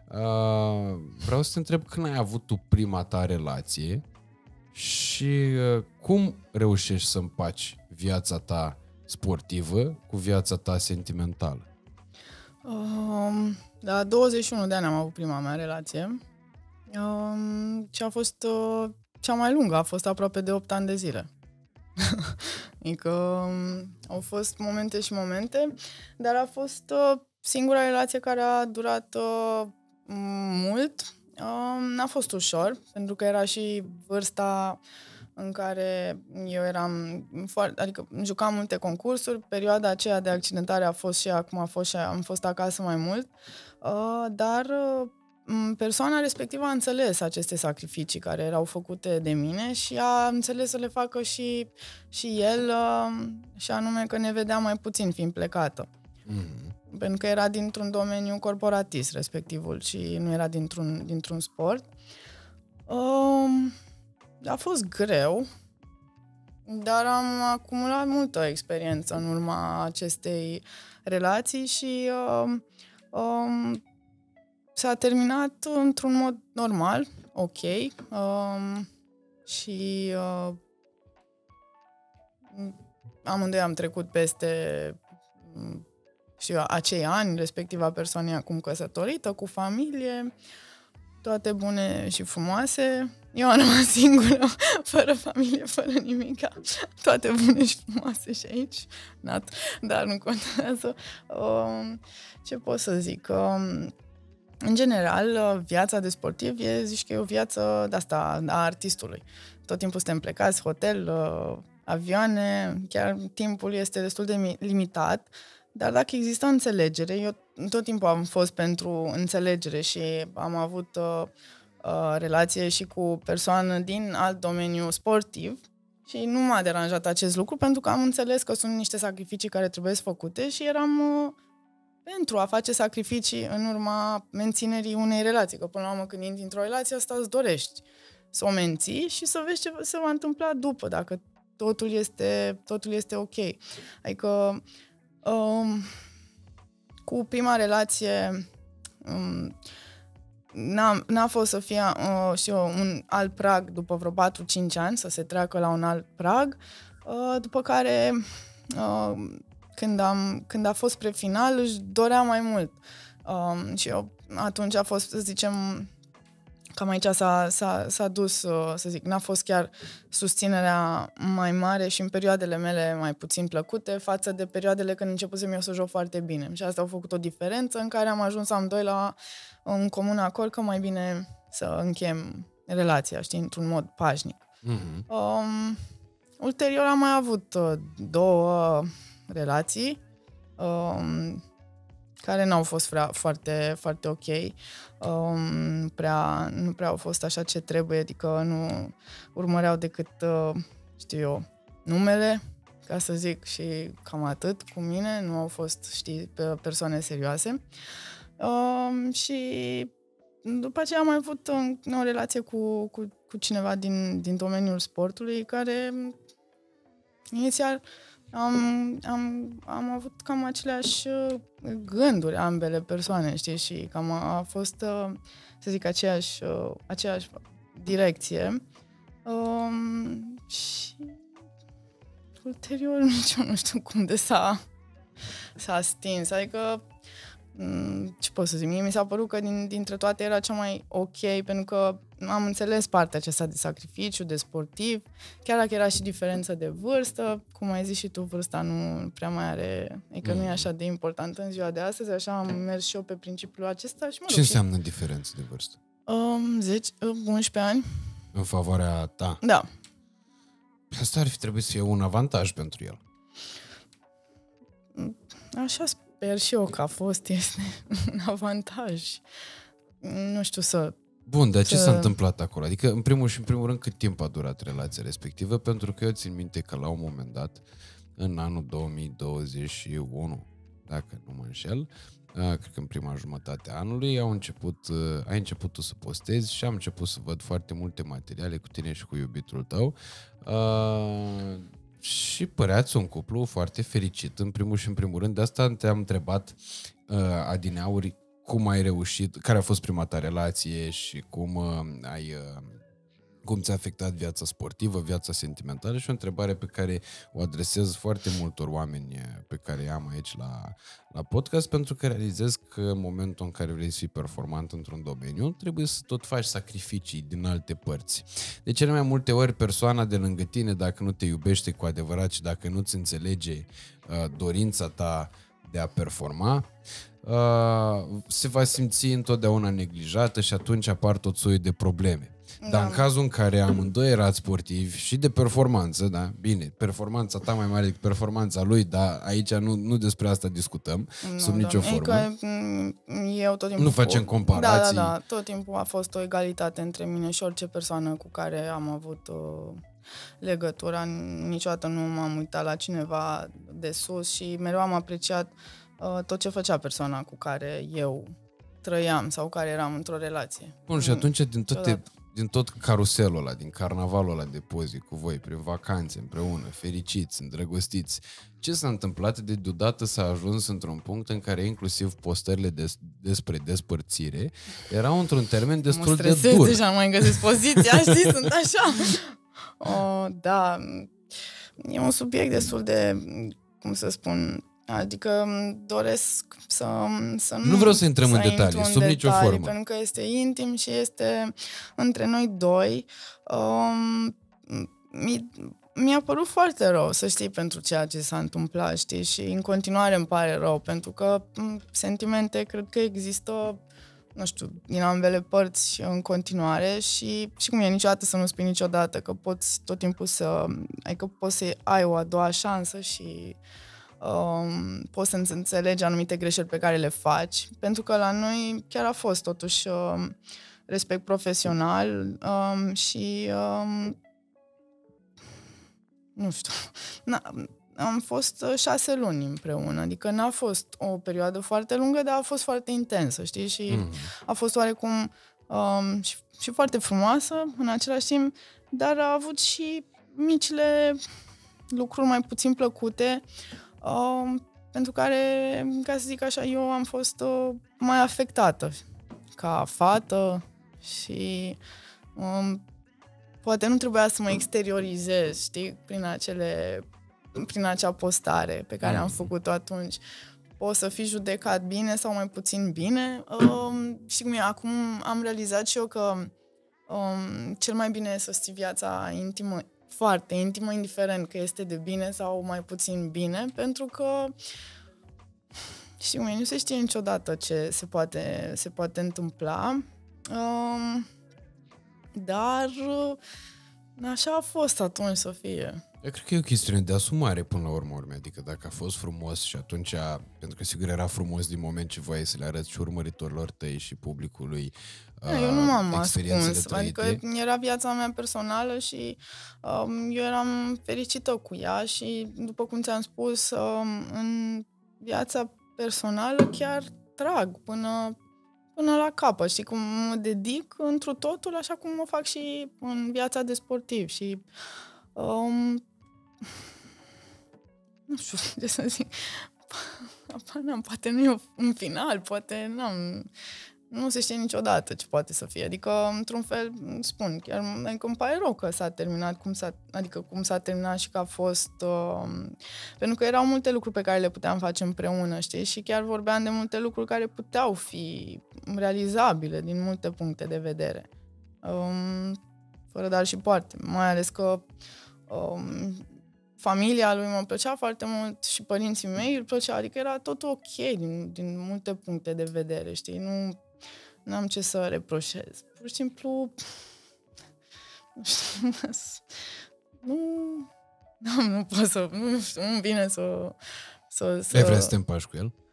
Vreau să te întreb când ai avut tu prima ta relație și cum reușești să împaci viața ta sportivă cu viața ta sentimentală? La 21 de ani am avut prima mea relație și a fost cea mai lungă, a fost aproape de 8 ani de zile. Adică au fost momente și momente, dar a fost singura relație care a durat mult. N-a fost ușor, pentru că era și vârsta în care eu adică jucam multe concursuri, perioada aceea de accidentare a fost și acum am fost acasă mai mult, dar persoana respectivă a înțeles aceste sacrificii care erau făcute de mine și a înțeles să le facă și el, și anume că ne vedea mai puțin fiind plecată. Pentru că era dintr-un domeniu corporatist respectivul și nu era dintr-un sport. A fost greu, dar am acumulat multă experiență în urma acestei relații și s-a terminat într-un mod normal, ok, și amândoi am trecut peste acei ani, respectiva persoană acum căsătorită, cu familie, toate bune și frumoase. Eu am rămas singură, fără familie, fără nimica. Toate bune și frumoase și aici. Dar nu contează. Ce pot să zic? În general, viața de sportiv zici că e o viață de-asta, a artistului. Tot timpul suntem plecați, hotel, avioane, chiar timpul este destul de limitat, dar dacă există înțelegere, eu tot timpul am fost pentru înțelegere și am avut relație și cu persoană din alt domeniu sportiv și nu m-a deranjat acest lucru pentru că am înțeles că sunt niște sacrificii care trebuie făcute și eram pentru a face sacrificii în urma menținerii unei relații, că până la urmă când intri într-o relație asta îți dorești să o menții și să vezi ce se va întâmpla după, dacă totul este ok. Adică cu prima relație n-a fost să fie un alt prag după vreo 4-5 ani, să se treacă la un alt prag, după care când a fost prefinal își dorea mai mult și eu atunci a fost, să zicem, cam aici s-a dus, să zic, n-a fost chiar susținerea mai mare și în perioadele mele mai puțin plăcute față de perioadele când începusem eu să joc foarte bine. Și asta a făcut o diferență în care am ajuns amândoi la un comun acord că mai bine să încheiem relația, știi, într-un mod pașnic. Mm-hmm. Ulterior am mai avut 2 relații care n-au fost foarte, foarte ok. Nu prea au fost așa ce trebuie, adică nu urmăreau decât, știu eu, numele, ca să zic, și cam atât cu mine. Nu au fost, știi, persoane serioase. Și după aceea am mai avut o relație cu cineva din domeniul sportului care inițial am avut cam aceleași gânduri ambele persoane, știi, și cam a fost, să zic, aceeași direcție. Și ulterior nici eu nu știu cum de s-a stins, adică ce pot să zic, mie mi s-a părut că dintre toate era cea mai ok, pentru că am înțeles partea aceasta de sacrificiu, de sportiv, chiar dacă era și diferență de vârstă, cum ai zis și tu, vârsta nu prea mai are, adică nu e așa de importantă în ziua de astăzi, așa am mers și eu pe principiul acesta. Și ce înseamnă diferență de vârstă? 11 ani. În favoarea ta? Da. Asta ar fi trebuit să fie un avantaj pentru el. Așa sper și eu că a fost, este un avantaj. Nu știu să... Bun, dar ce s-a întâmplat acolo? Adică, în primul rând, cât timp a durat relația respectivă? Pentru că eu țin minte că la un moment dat, în anul 2021, dacă nu mă înșel, cred că în prima jumătate a anului, ai început tu să postezi și am început să văd foarte multe materiale cu tine și cu iubitul tău. Și păreați un cuplu foarte fericit, în primul rând. De asta te-am întrebat adineauri cum ai reușit, care a fost prima ta relație și cum ți-a afectat viața sportivă, viața sentimentală, și o întrebare pe care o adresez foarte multor oameni pe care i-am aici la podcast, pentru că realizez că în momentul în care vrei să fii performant într-un domeniu, trebuie să tot faci sacrificii din alte părți. De cele mai multe ori, persoana de lângă tine, dacă nu te iubește cu adevărat și dacă nu-ți înțelege dorința ta de a performa, se va simți întotdeauna neglijată și atunci apar tot soiul de probleme. Dar în cazul în care amândoi erați sportivi și de performanță, da, bine, performanța ta mai mare decât performanța lui, dar aici nu despre asta discutăm, sub nicio formă. Eu tot timpul... Nu facem comparații. Da, tot timpul a fost o egalitate între mine și orice persoană cu care am avut legătura. Niciodată nu m-am uitat la cineva de sus și mereu am apreciat tot ce făcea persoana cu care eu trăiam sau care eram într-o relație. Bun, și atunci din toate din tot caruselul ăla, din carnavalul ăla de poze cu voi, prin vacanțe, împreună, fericiți, îndrăgostiți, ce s-a întâmplat de deodată s-a ajuns într-un punct în care inclusiv postările despre despărțire erau într-un termen destul de dur? Deja nu mai găsesc poziția, știi, sunt așa. Da, e un subiect destul de, cum să spun, adică doresc să nu vreau să intrăm în detalii, sub nicio formă. Pentru că este intim și este între noi doi. Mi-a părut foarte rău, să știi, pentru ceea ce s-a întâmplat, știi, și în continuare îmi pare rău, pentru că sentimente cred că există, nu știu, din ambele părți în continuare și cum e, niciodată să nu spui niciodată că poți tot timpul adică poți să ai o a doua șansă și poți să înțelegi anumite greșeli pe care le faci, pentru că la noi chiar a fost totuși respect profesional și nu știu, am fost 6 luni împreună, adică n-a fost o perioadă foarte lungă, dar a fost foarte intensă, știi? Și a fost oarecum și foarte frumoasă în același timp, dar a avut și micile lucruri mai puțin plăcute, pentru care, ca să zic așa, eu am fost mai afectată ca fată și poate nu trebuia să mă exteriorizez, știi, prin acea postare pe care am făcut-o atunci. Poți să fii judecat bine sau mai puțin bine. Știi cum e, acum am realizat și eu că cel mai bine e să ții viața intimă, foarte intimă, indiferent că este de bine sau mai puțin bine, pentru că știi cum e, nu se știe niciodată ce se poate întâmpla. Dar așa a fost atunci să fie. Eu cred că e o chestiune de asumare până la urmă, adică dacă a fost frumos și atunci, pentru că sigur era frumos din moment ce voiai să le arăți și urmăritorilor tăi și publicului eu nu m-am ascuns, adică era viața mea personală și eu eram fericită cu ea și după cum ți-am spus, în viața personală chiar trag până la capăt, știi, cum mă dedic întru totul, așa cum o fac și în viața de sportiv și nu știu ce să zic, poate nu e un final, poate nu se știe niciodată ce poate să fie, adică într-un fel spun, chiar îmi pare rău că s-a terminat cum s-a terminat și că a fost pentru că erau multe lucruri pe care le puteam face împreună, știi, și chiar vorbeam de multe lucruri care puteau fi realizabile din multe puncte de vedere, fără dar și poate, mai ales că familia lui mă plăcea foarte mult și părinții mei îl plăcea, adică era tot ok din multe puncte de vedere, știi, nu am ce să reproșez. Pur și simplu nu știu, nu pot să, nu știu, nu-mi vine să Ai vrea să te împaci cu el?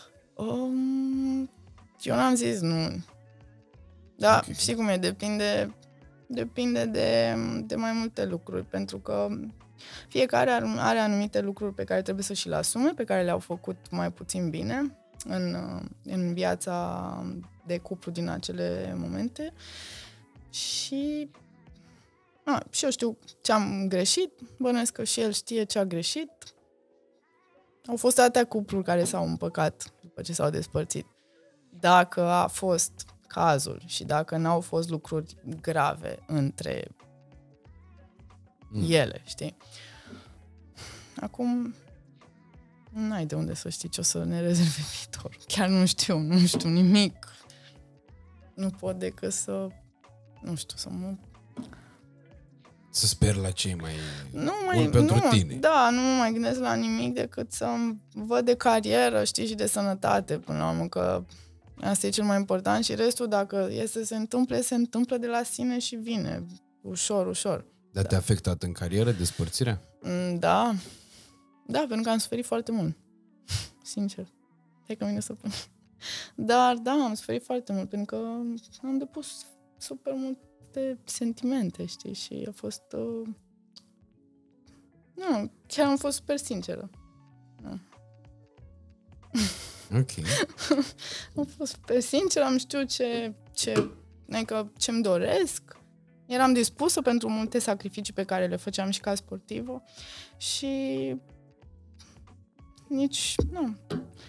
Eu n-am zis nu. Da, okay. Știi cum e, depinde de mai multe lucruri, pentru că fiecare are anumite lucruri pe care trebuie să și le asume, pe care le-au făcut mai puțin bine în viața de cuplu din acele momente și eu știu ce am greșit, bănuiesc că și el știe ce a greșit. Au fost atâtea cupluri care s-au împăcat după ce s-au despărțit. Dacă a fost cazul și dacă n-au fost lucruri grave între ele, știi? Acum n-ai de unde să știi ce o să ne rezerve viitor. Chiar nu știu nimic. Nu pot decât să să sper la cei mai buni pentru tine. Da, nu mă mai gândesc la nimic decât să văd de carieră, știi, și de sănătate, până la urmă, că asta e cel mai important și restul, dacă e să se întâmplă de la sine și vine, ușor, ușor. Dar te-a afectat în carieră despărțirea? Da, pentru că am suferit foarte mult, sincer. Hai că vine să pun. Dar, da, am suferit foarte mult, pentru că am depus super multe sentimente, știi, și a fost... Nu, chiar am fost super sinceră. Ok. Am fost super sinceră, am știut ce-mi doresc eram dispusă pentru multe sacrificii pe care le făceam și ca sportivă și nici, nu.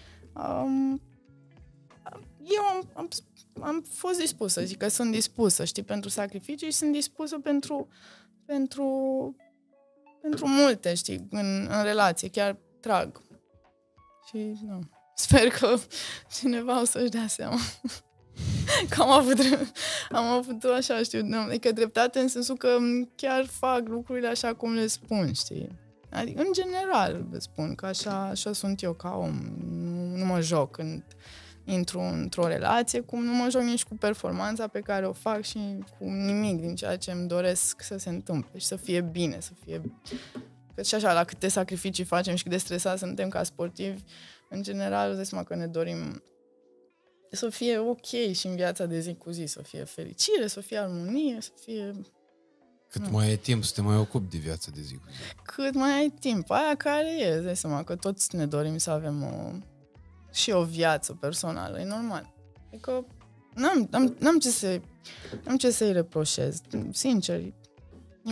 Eu am fost dispusă, zic că sunt dispusă, știi, pentru sacrificii și sunt dispusă pentru multe, știi, în relație, chiar trag. Și, nu, sper că cineva o să-și dea seama. Că am avut așa, știu, adică dreptate în sensul că chiar fac lucrurile așa cum le spun, știi? Adică, în general, vă spun că așa sunt eu ca om. Nu mă joc când intru într-o relație, cum nu mă joc nici cu performanța pe care o fac și cu nimic din ceea ce îmi doresc să se întâmple și să fie bine, să fie... Că și așa, la câte sacrificii facem și cât de stresați suntem ca sportivi, în general, îți dai seama că ne dorim să fie ok și în viața de zi cu zi, să fie fericire, să fie armonie, să fie... Cât mai ai timp să te mai ocupi de viața de zi cu zi. Cât mai ai timp, aia care e, îți dai seama că toți ne dorim să avem și o viață personală, e normal. Adică n-am ce să-i reproșez, sincer. E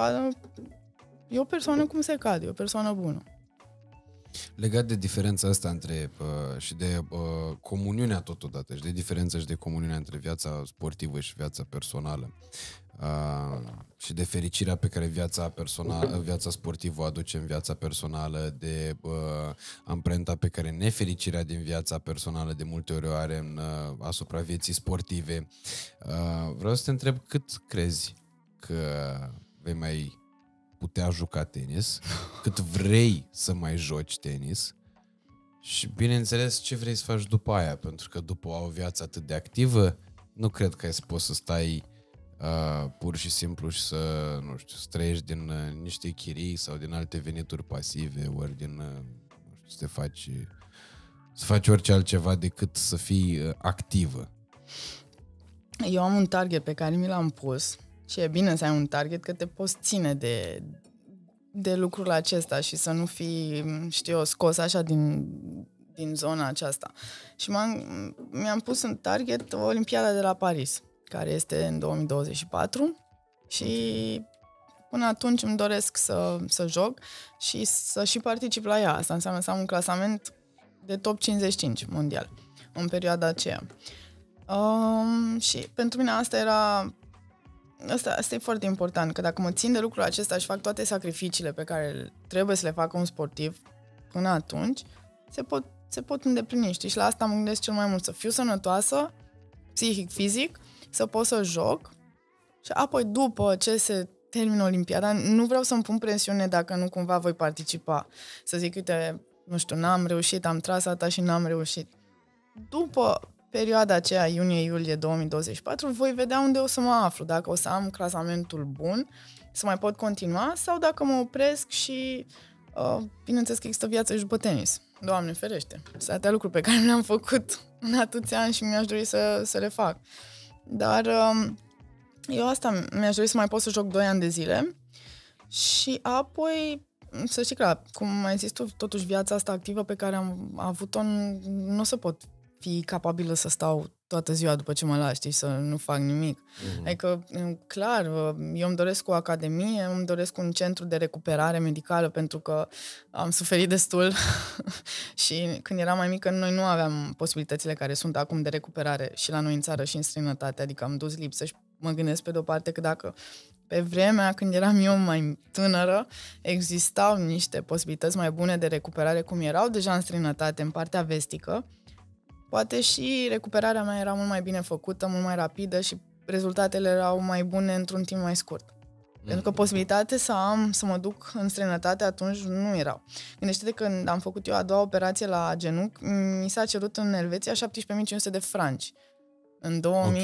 o persoană cum se cade, e o persoană bună. Legat de diferența asta și de comuniunea totodată și de diferența și de comuniunea între viața sportivă și viața personală și de fericirea pe care viața sportivă o aduce în viața personală, de amprenta pe care nefericirea din viața personală de multe ori o are asupra vieții sportive. Vreau să te întreb cât crezi că vei mai putea juca tenis, cât vrei să mai joci tenis și, bineînțeles, ce vrei să faci după aia, pentru că după o viață atât de activă, nu cred că poți să stai pur și simplu și să, nu știu, să trăiești din niște chirii sau din alte venituri pasive, ori din, nu știu, să faci orice altceva decât să fii activă. Eu am un target pe care mi l-am pus. Și e bine să ai un target, că te poți ține de lucrul acesta și să nu fii, știu, scos așa din zona aceasta. Și mi-am pus în target Olimpiada de la Paris, care este în 2024 și până atunci îmi doresc să joc și să și particip la ea. Asta înseamnă să am un clasament de top 55 mondial în perioada aceea. Și pentru mine Asta e foarte important, că dacă mă țin de lucrul acesta și fac toate sacrificiile pe care trebuie să le facă un sportiv până atunci, se pot îndeplini, știi? Și la asta mă gândesc cel mai mult, să fiu sănătoasă, psihic, fizic, să pot să joc și apoi după ce se termină Olimpiada, nu vreau să-mi pun presiune dacă nu cumva voi participa. Să zic, uite, nu știu, n-am reușit, am tras asta și n-am reușit. După perioada aceea, iunie-iulie 2024, voi vedea unde o să mă aflu, dacă o să am clasamentul bun, să mai pot continua, sau dacă mă opresc și, bineînțeles că există viață și după tenis. Doamne ferește! Sunt atâtea lucruri pe care le-am făcut în atâția ani și mi-aș dori să le fac. Dar eu asta mi-aș dori să mai pot să joc 2 ani de zile și apoi, să știi că, cum ai zis tu, totuși viața asta activă pe care am avut-o, nu o să pot fi capabilă să stau toată ziua după ce mă lași, știi, să nu fac nimic. Adică, clar, eu îmi doresc o academie, îmi doresc un centru de recuperare medicală, pentru că am suferit destul și când eram mai mică noi nu aveam posibilitățile care sunt acum de recuperare și la noi în țară și în străinătate, adică am dus lipsă și mă gândesc pe de-o parte că dacă pe vremea când eram eu mai tânără existau niște posibilități mai bune de recuperare cum erau deja în străinătate, în partea vestică, poate și recuperarea mea era mult mai bine făcută, mult mai rapidă și rezultatele erau mai bune într-un timp mai scurt. Pentru că posibilitate să mă duc în străinătate atunci nu erau. Gândește-te că când am făcut eu a doua operație la genunchi, mi s-a cerut în Elveția 17.500 de franci în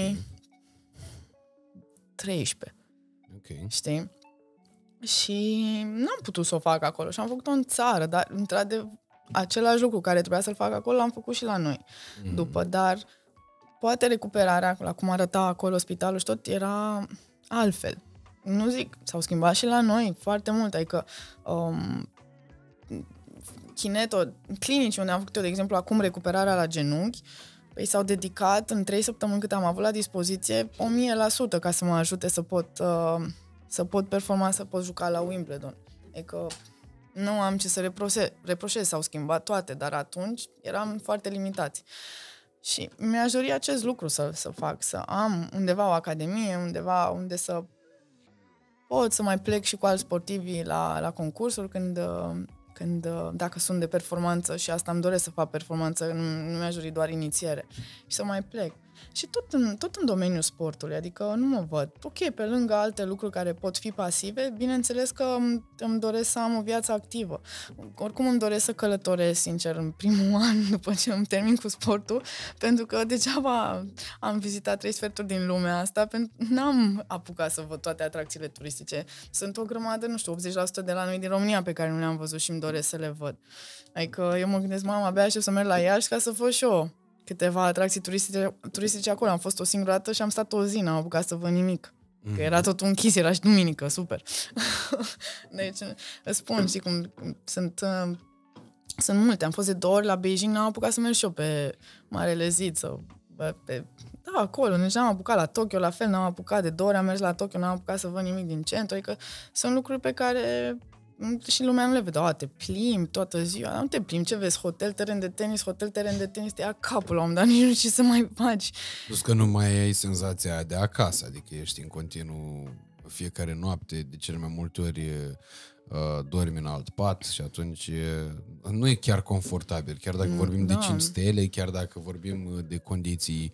2013. Okay. Știi? Și n-am putut să o fac acolo și am făcut-o în țară, dar într-adevăr același lucru care trebuia să-l fac acolo l-am făcut și la noi după, dar poate recuperarea, la cum arăta acolo spitalul și tot, era altfel. Nu zic, s-au schimbat și la noi foarte mult, adică clinici unde am făcut eu, de exemplu, acum recuperarea la genunchi, Păi s-au dedicat în 3 săptămâni cât am avut la dispoziție 1000% ca să mă ajute să pot performa, să pot juca la Wimbledon. Adică nu am ce să reproșez, s-au schimbat toate, dar atunci eram foarte limitați. Și mi-aș dori acest lucru să fac, să am undeva o academie, undeva unde să pot să mai plec și cu alți sportivi la concursuri când dacă sunt de performanță și asta îmi doresc să fac performanță, nu mi-aș dori doar inițiere și să mai plec. Și tot în domeniul sportului, adică nu mă văd. Ok, pe lângă alte lucruri care pot fi pasive, bineînțeles că îmi doresc să am o viață activă. Oricum îmi doresc să călătoresc, sincer, în primul an după ce îmi termin cu sportul, pentru că degeaba am vizitat 3/4 din lumea asta, pentru că n-am apucat să văd toate atracțiile turistice. Sunt o grămadă, nu știu, 80% de la noi din România pe care nu le-am văzut și îmi doresc să le văd. Adică eu mă gândesc, mama, abia aștept să merg la Iași ca să văd și eu câteva atracții turistice acolo. Am fost o singură dată și am stat o zi, n-am apucat să văd nimic. Că era totul închis, era și duminică, super. Deci, îți spun, știi cum sunt multe. Am fost de 2 ori la Beijing, n-am apucat să merg și eu pe Marele Zid, da, acolo. Deci n-am apucat la Tokyo, la fel, n-am apucat de 2 ori, am mers la Tokyo, n-am apucat să văd nimic din centru. Adică sunt lucruri pe care și lumea nu le vede. Te plimbi toată ziua. Nu te plimbi, ce vezi? Hotel, teren de tenis, te ia capul la un dat, nici nu știu ce să mai faci. Plus că nu mai ai senzația de acasă, adică ești în continuu fiecare noapte, de cele mai multe ori dormi în alt pat și atunci nu e chiar confortabil. Chiar dacă vorbim de 5 stele, chiar dacă vorbim de condiții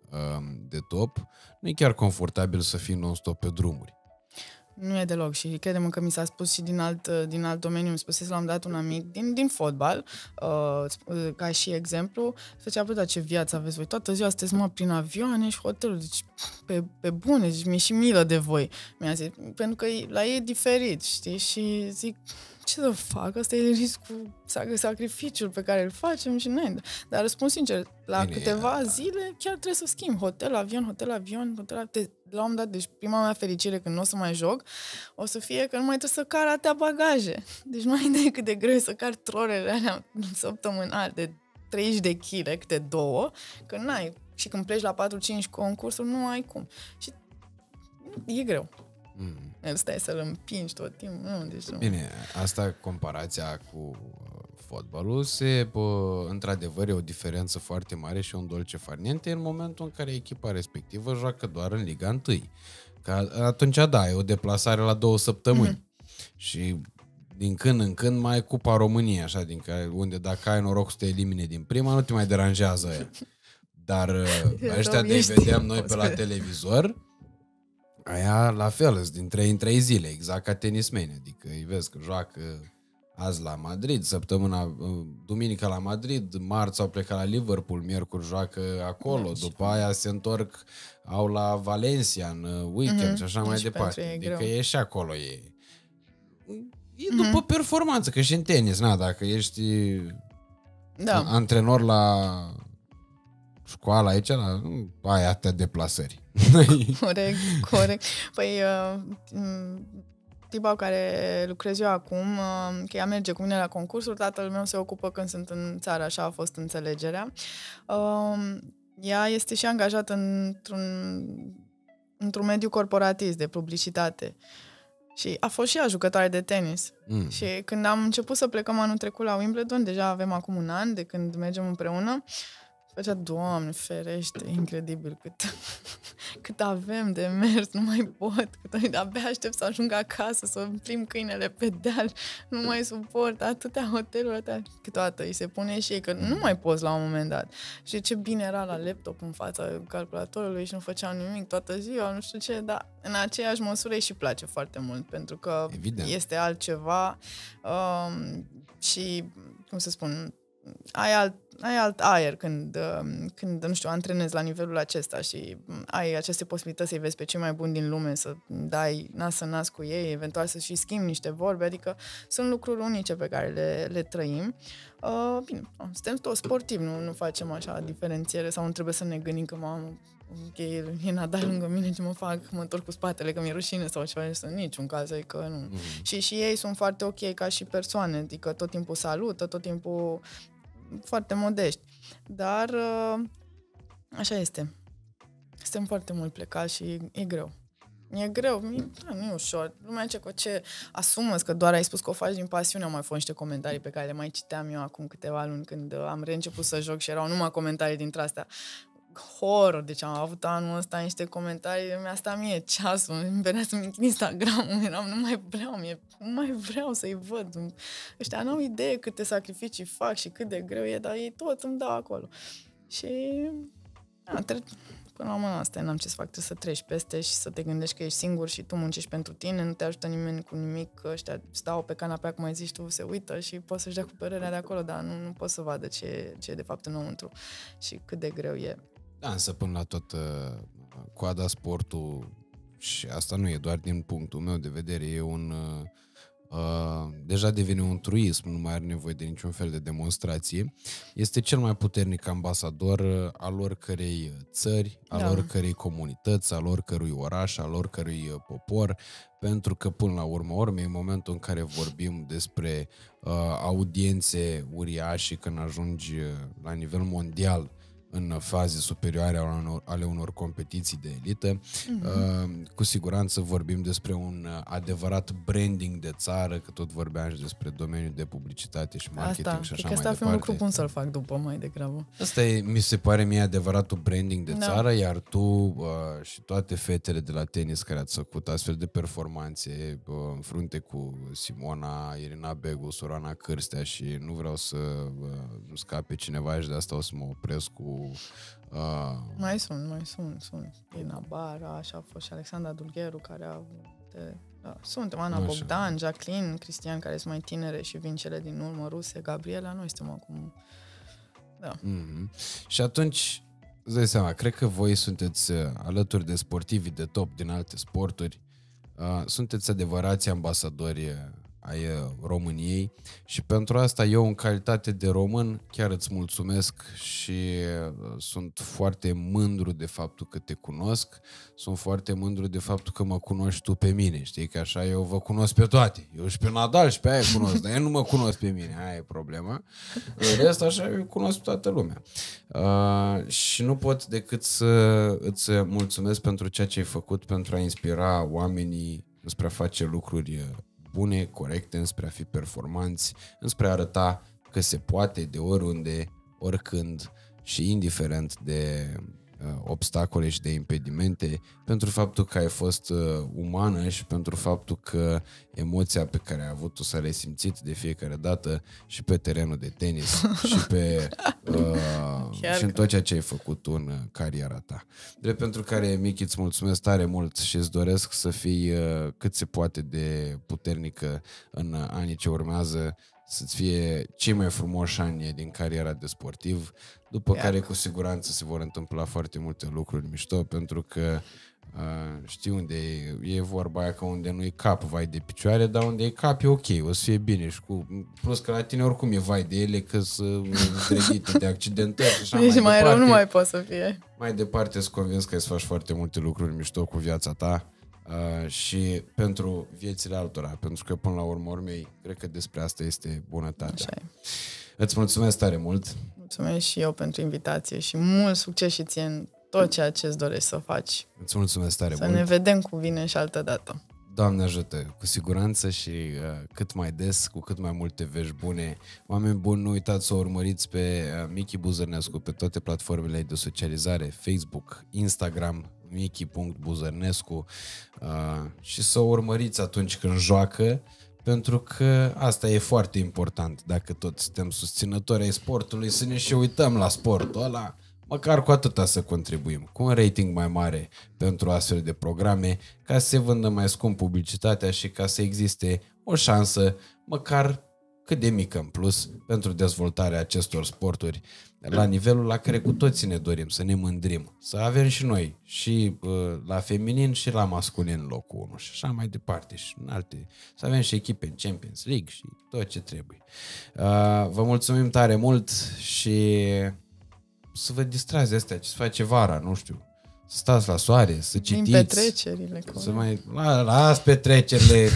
de top, nu e chiar confortabil să fii non-stop pe drumuri. Nu e deloc și credem că mi s-a spus și din alt domeniu, mi spusese l-am dat un amic din fotbal, ca și exemplu, zicea, bă, ce viață aveți voi, toată ziua sunteți prin avioane și hoteluri, deci pe bune, deci mi-e și milă de voi, mi-a zis, pentru că la ei e diferit, știi, și zic, ce să fac, ăsta e riscul, sacrificiul pe care îl facem și noi, dar răspund sincer, la câteva zile chiar trebuie să schimb, hotel, avion, la un moment dat, deci prima mea fericire când nu o să mai joc, o să fie că nu mai trebuie să car atâtea bagaje. Deci nu ai idee cât de greu să car trolele alea săptămânal de 30 de kg, câte 2, că n-ai. Și când pleci la 4-5 concursuri, nu ai cum. Și e greu. El stai să-l împingi tot timpul. Nu, deci nu. Bine, asta comparația cu fotbalul într-adevăr e o diferență foarte mare și un dolce far niente în momentul în care echipa respectivă joacă doar în Liga 1. Că atunci, da, e o deplasare la 2 săptămâni. Și din când în când mai e Cupa României, așa, unde dacă ai noroc să te elimine din prima, nu te mai deranjează ea. Dar ăștia de vedeam noi pe la televizor, aia la fel, din 3 în 3 zile, exact ca tenismeni. Adică îi vezi că joacă azi la Madrid, duminică la Madrid, marți au plecat la Liverpool, miercuri joacă acolo, după aia se întorc, au la Valencia în weekend și așa mai departe. Adică e și acolo e după performanță, că și în tenis, dacă ești antrenor la școală aici, ai atâtea deplasări. Corect. Păi tipa care lucrez eu acum, că ea merge cu mine la concursuri, tatăl meu se ocupă când sunt în țară, așa a fost înțelegerea. Ea este și angajată într-un mediu corporatist de publicitate. Și a fost și ea jucătoare de tenis. Și când am început să plecăm anul trecut la Wimbledon, deja avem acum 1 an de când mergem împreună, făcea, Doamne, ferește, incredibil cât avem de mers, nu mai pot, abia aștept să ajung acasă, să plimb câinele pe deal, nu mai suport atâtea hoteluri, câteodată îi se pune și ei că nu mai poți la un moment dat. Și ce bine era la laptop în fața calculatorului și nu făceam nimic toată ziua, nu știu ce, dar în aceeași măsură îi și place foarte mult, pentru că este altceva și, cum să spun, ai alt aer când, nu știu, antrenezi la nivelul acesta și ai aceste posibilități să-i vezi pe cei mai buni din lume, să dai nas în nas cu ei, eventual să și schimbi niște vorbe, adică sunt lucruri unice pe care le trăim. Bine, suntem toți sportivi, nu facem așa diferențiere sau nu trebuie să ne gândim că e Nadal lângă mine, ce mă fac, mă întorc cu spatele, că mi-e rușine sau ceva, în niciun caz, adică nu. Și ei sunt foarte ok ca și persoane, adică tot timpul salută, tot timpul foarte modești. Dar Așa este. Suntem foarte mult plecați și e greu. E greu, nu e ușor. Lumea ce asumă că doar ai spus că o faci din pasiune. Au mai fost niște comentarii pe care le mai citeam eu acum câteva luni când am reînceput să joc și erau numai comentarii dintre astea. Horror, deci am avut anul ăsta niște comentarii, mi-a stat mie ceasul, îmi venea să-mi închid Instagram-ul, nu mai vreau să-i văd. Ăștia n-au idee câte sacrificii fac și cât de greu e, dar ei tot îmi dau acolo. Și până la urmă asta n-am ce să fac, trebuie să treci peste și să te gândești că ești singur și tu muncești pentru tine, nu te ajută nimeni cu nimic, că ăștia stau pe canapea, cum ai zis tu, se uită și poți să-și dea cu părerea de acolo, dar nu pot să vadă ce e de fapt înăuntru și cât de greu e. Da, însă până la tot coada sportul, și asta nu e doar din punctul meu de vedere, e deja devine un truism, nu mai are nevoie de niciun fel de demonstrație. Este cel mai puternic ambasador al oricărei țări, al oricărei comunități, al oricărui oraș, al oricărui popor, pentru că până la urmă, în momentul în care vorbim despre audiențe uriașe, când ajungi la nivel mondial în faze superioare ale unor competiții de elită. Cu siguranță vorbim despre un adevărat branding de țară, că tot vorbeam și despre domeniul de publicitate și marketing și așa mai departe. Asta ar fi un lucru bun să-l fac după mai degrabă. Asta mi se pare mie adevăratul branding de țară, iar tu și toate fetele de la tenis care ați făcut astfel de performanțe în frunte cu Simona, Irina Begu, Sorana Cârstea și nu vreau să nu scape cineva și de asta o să mă opresc cu Mai sunt. Ina Bara, așa a fost și Alexandra Dulgheru, care a suntem Ana Bogdan, Jacqueline, Cristian, care sunt mai tinere și vin cele din urmă, ruse, Gabriela, noi suntem acum. Da. Și atunci, îți dai seama, cred că voi sunteți alături de sportivi de top din alte sporturi, sunteți adevărați ambasadori ai României și pentru asta eu, în calitate de român, chiar îți mulțumesc și sunt foarte mândru de faptul că te cunosc, sunt foarte mândru de faptul că mă cunoști tu pe mine, știi că așa eu vă cunosc pe toate, eu și pe Nadal și pe aia cunosc, dar eu nu mă cunosc pe mine, aia e problema. În rest, așa eu cunosc toată lumea. Și nu pot decât să îți mulțumesc pentru ceea ce ai făcut pentru a inspira oamenii spre a face lucruri bune, corecte, înspre a fi performanți, înspre a arăta că se poate de oriunde, oricând și indiferent de obstacole și de impedimente, pentru faptul că ai fost umană și pentru faptul că emoția pe care ai avut-o să le simțit de fiecare dată și pe terenul de tenis și pe și în tot ceea ce ai făcut tu în cariera ta. Drept pentru care, Michi, îți mulțumesc tare mult și îți doresc să fii cât se poate de puternică în anii ce urmează, să-ți fie cei mai frumoși ani din cariera de sportiv, după care cu siguranță se vor întâmpla foarte multe lucruri mișto, pentru că știi unde e vorba aia, că unde nu-i cap, vai de picioare, dar unde e cap e ok, o să fie bine. Și plus că la tine oricum e vai de ele, că sunt zdrăghite de accidentări și așa deci mai rău nu mai poate să fie. Mai departe sunt convins că îți faci foarte multe lucruri mișto cu viața ta. Și pentru viețile altora, pentru că până la urmei cred că despre asta este bunătatea. Îți mulțumesc tare mult. Mulțumesc și eu pentru invitație și mult succes și ție în tot ceea ce îți dorești să faci. Îți mulțumesc tare mult. Să ne vedem cu bine și altă dată. Doamne ajută, cu siguranță și cât mai des, cu cât mai multe vești bune. Oameni buni, nu uitați să o urmăriți pe Michi Buzărnescu pe toate platformele de socializare, Facebook, Instagram, michi.buzărnescu, și să o urmăriți atunci când joacă, pentru că asta e foarte important. Dacă toți suntem susținători ai sportului, să ne și uităm la sportul ăla, măcar cu atâta să contribuim, cu un rating mai mare pentru astfel de programe, ca să se vândă mai scump publicitatea și ca să existe o șansă, măcar cât de mică în plus, pentru dezvoltarea acestor sporturi la nivelul la care cu toții ne dorim, să ne mândrim, să avem și noi, și la feminin și la masculin locul 1 și așa mai departe și în alte, să avem și echipe în Champions League și tot ce trebuie. Vă mulțumim tare mult și să vă distrați de astea, ce se face vara, nu știu, să stați la soare, să citiți. Din petrecerile. Să mai las petrecerile.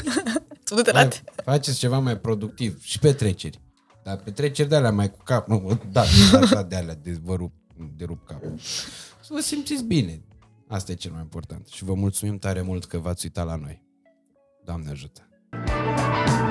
Faceți ceva mai productiv și petreceri. Dar petreceri de alea mai cu cap, nu, da, de alea de vă rup capul. să vă simțiți bine. Asta e cel mai important. Și vă mulțumim tare mult că v-ați uitat la noi. Doamne ajută!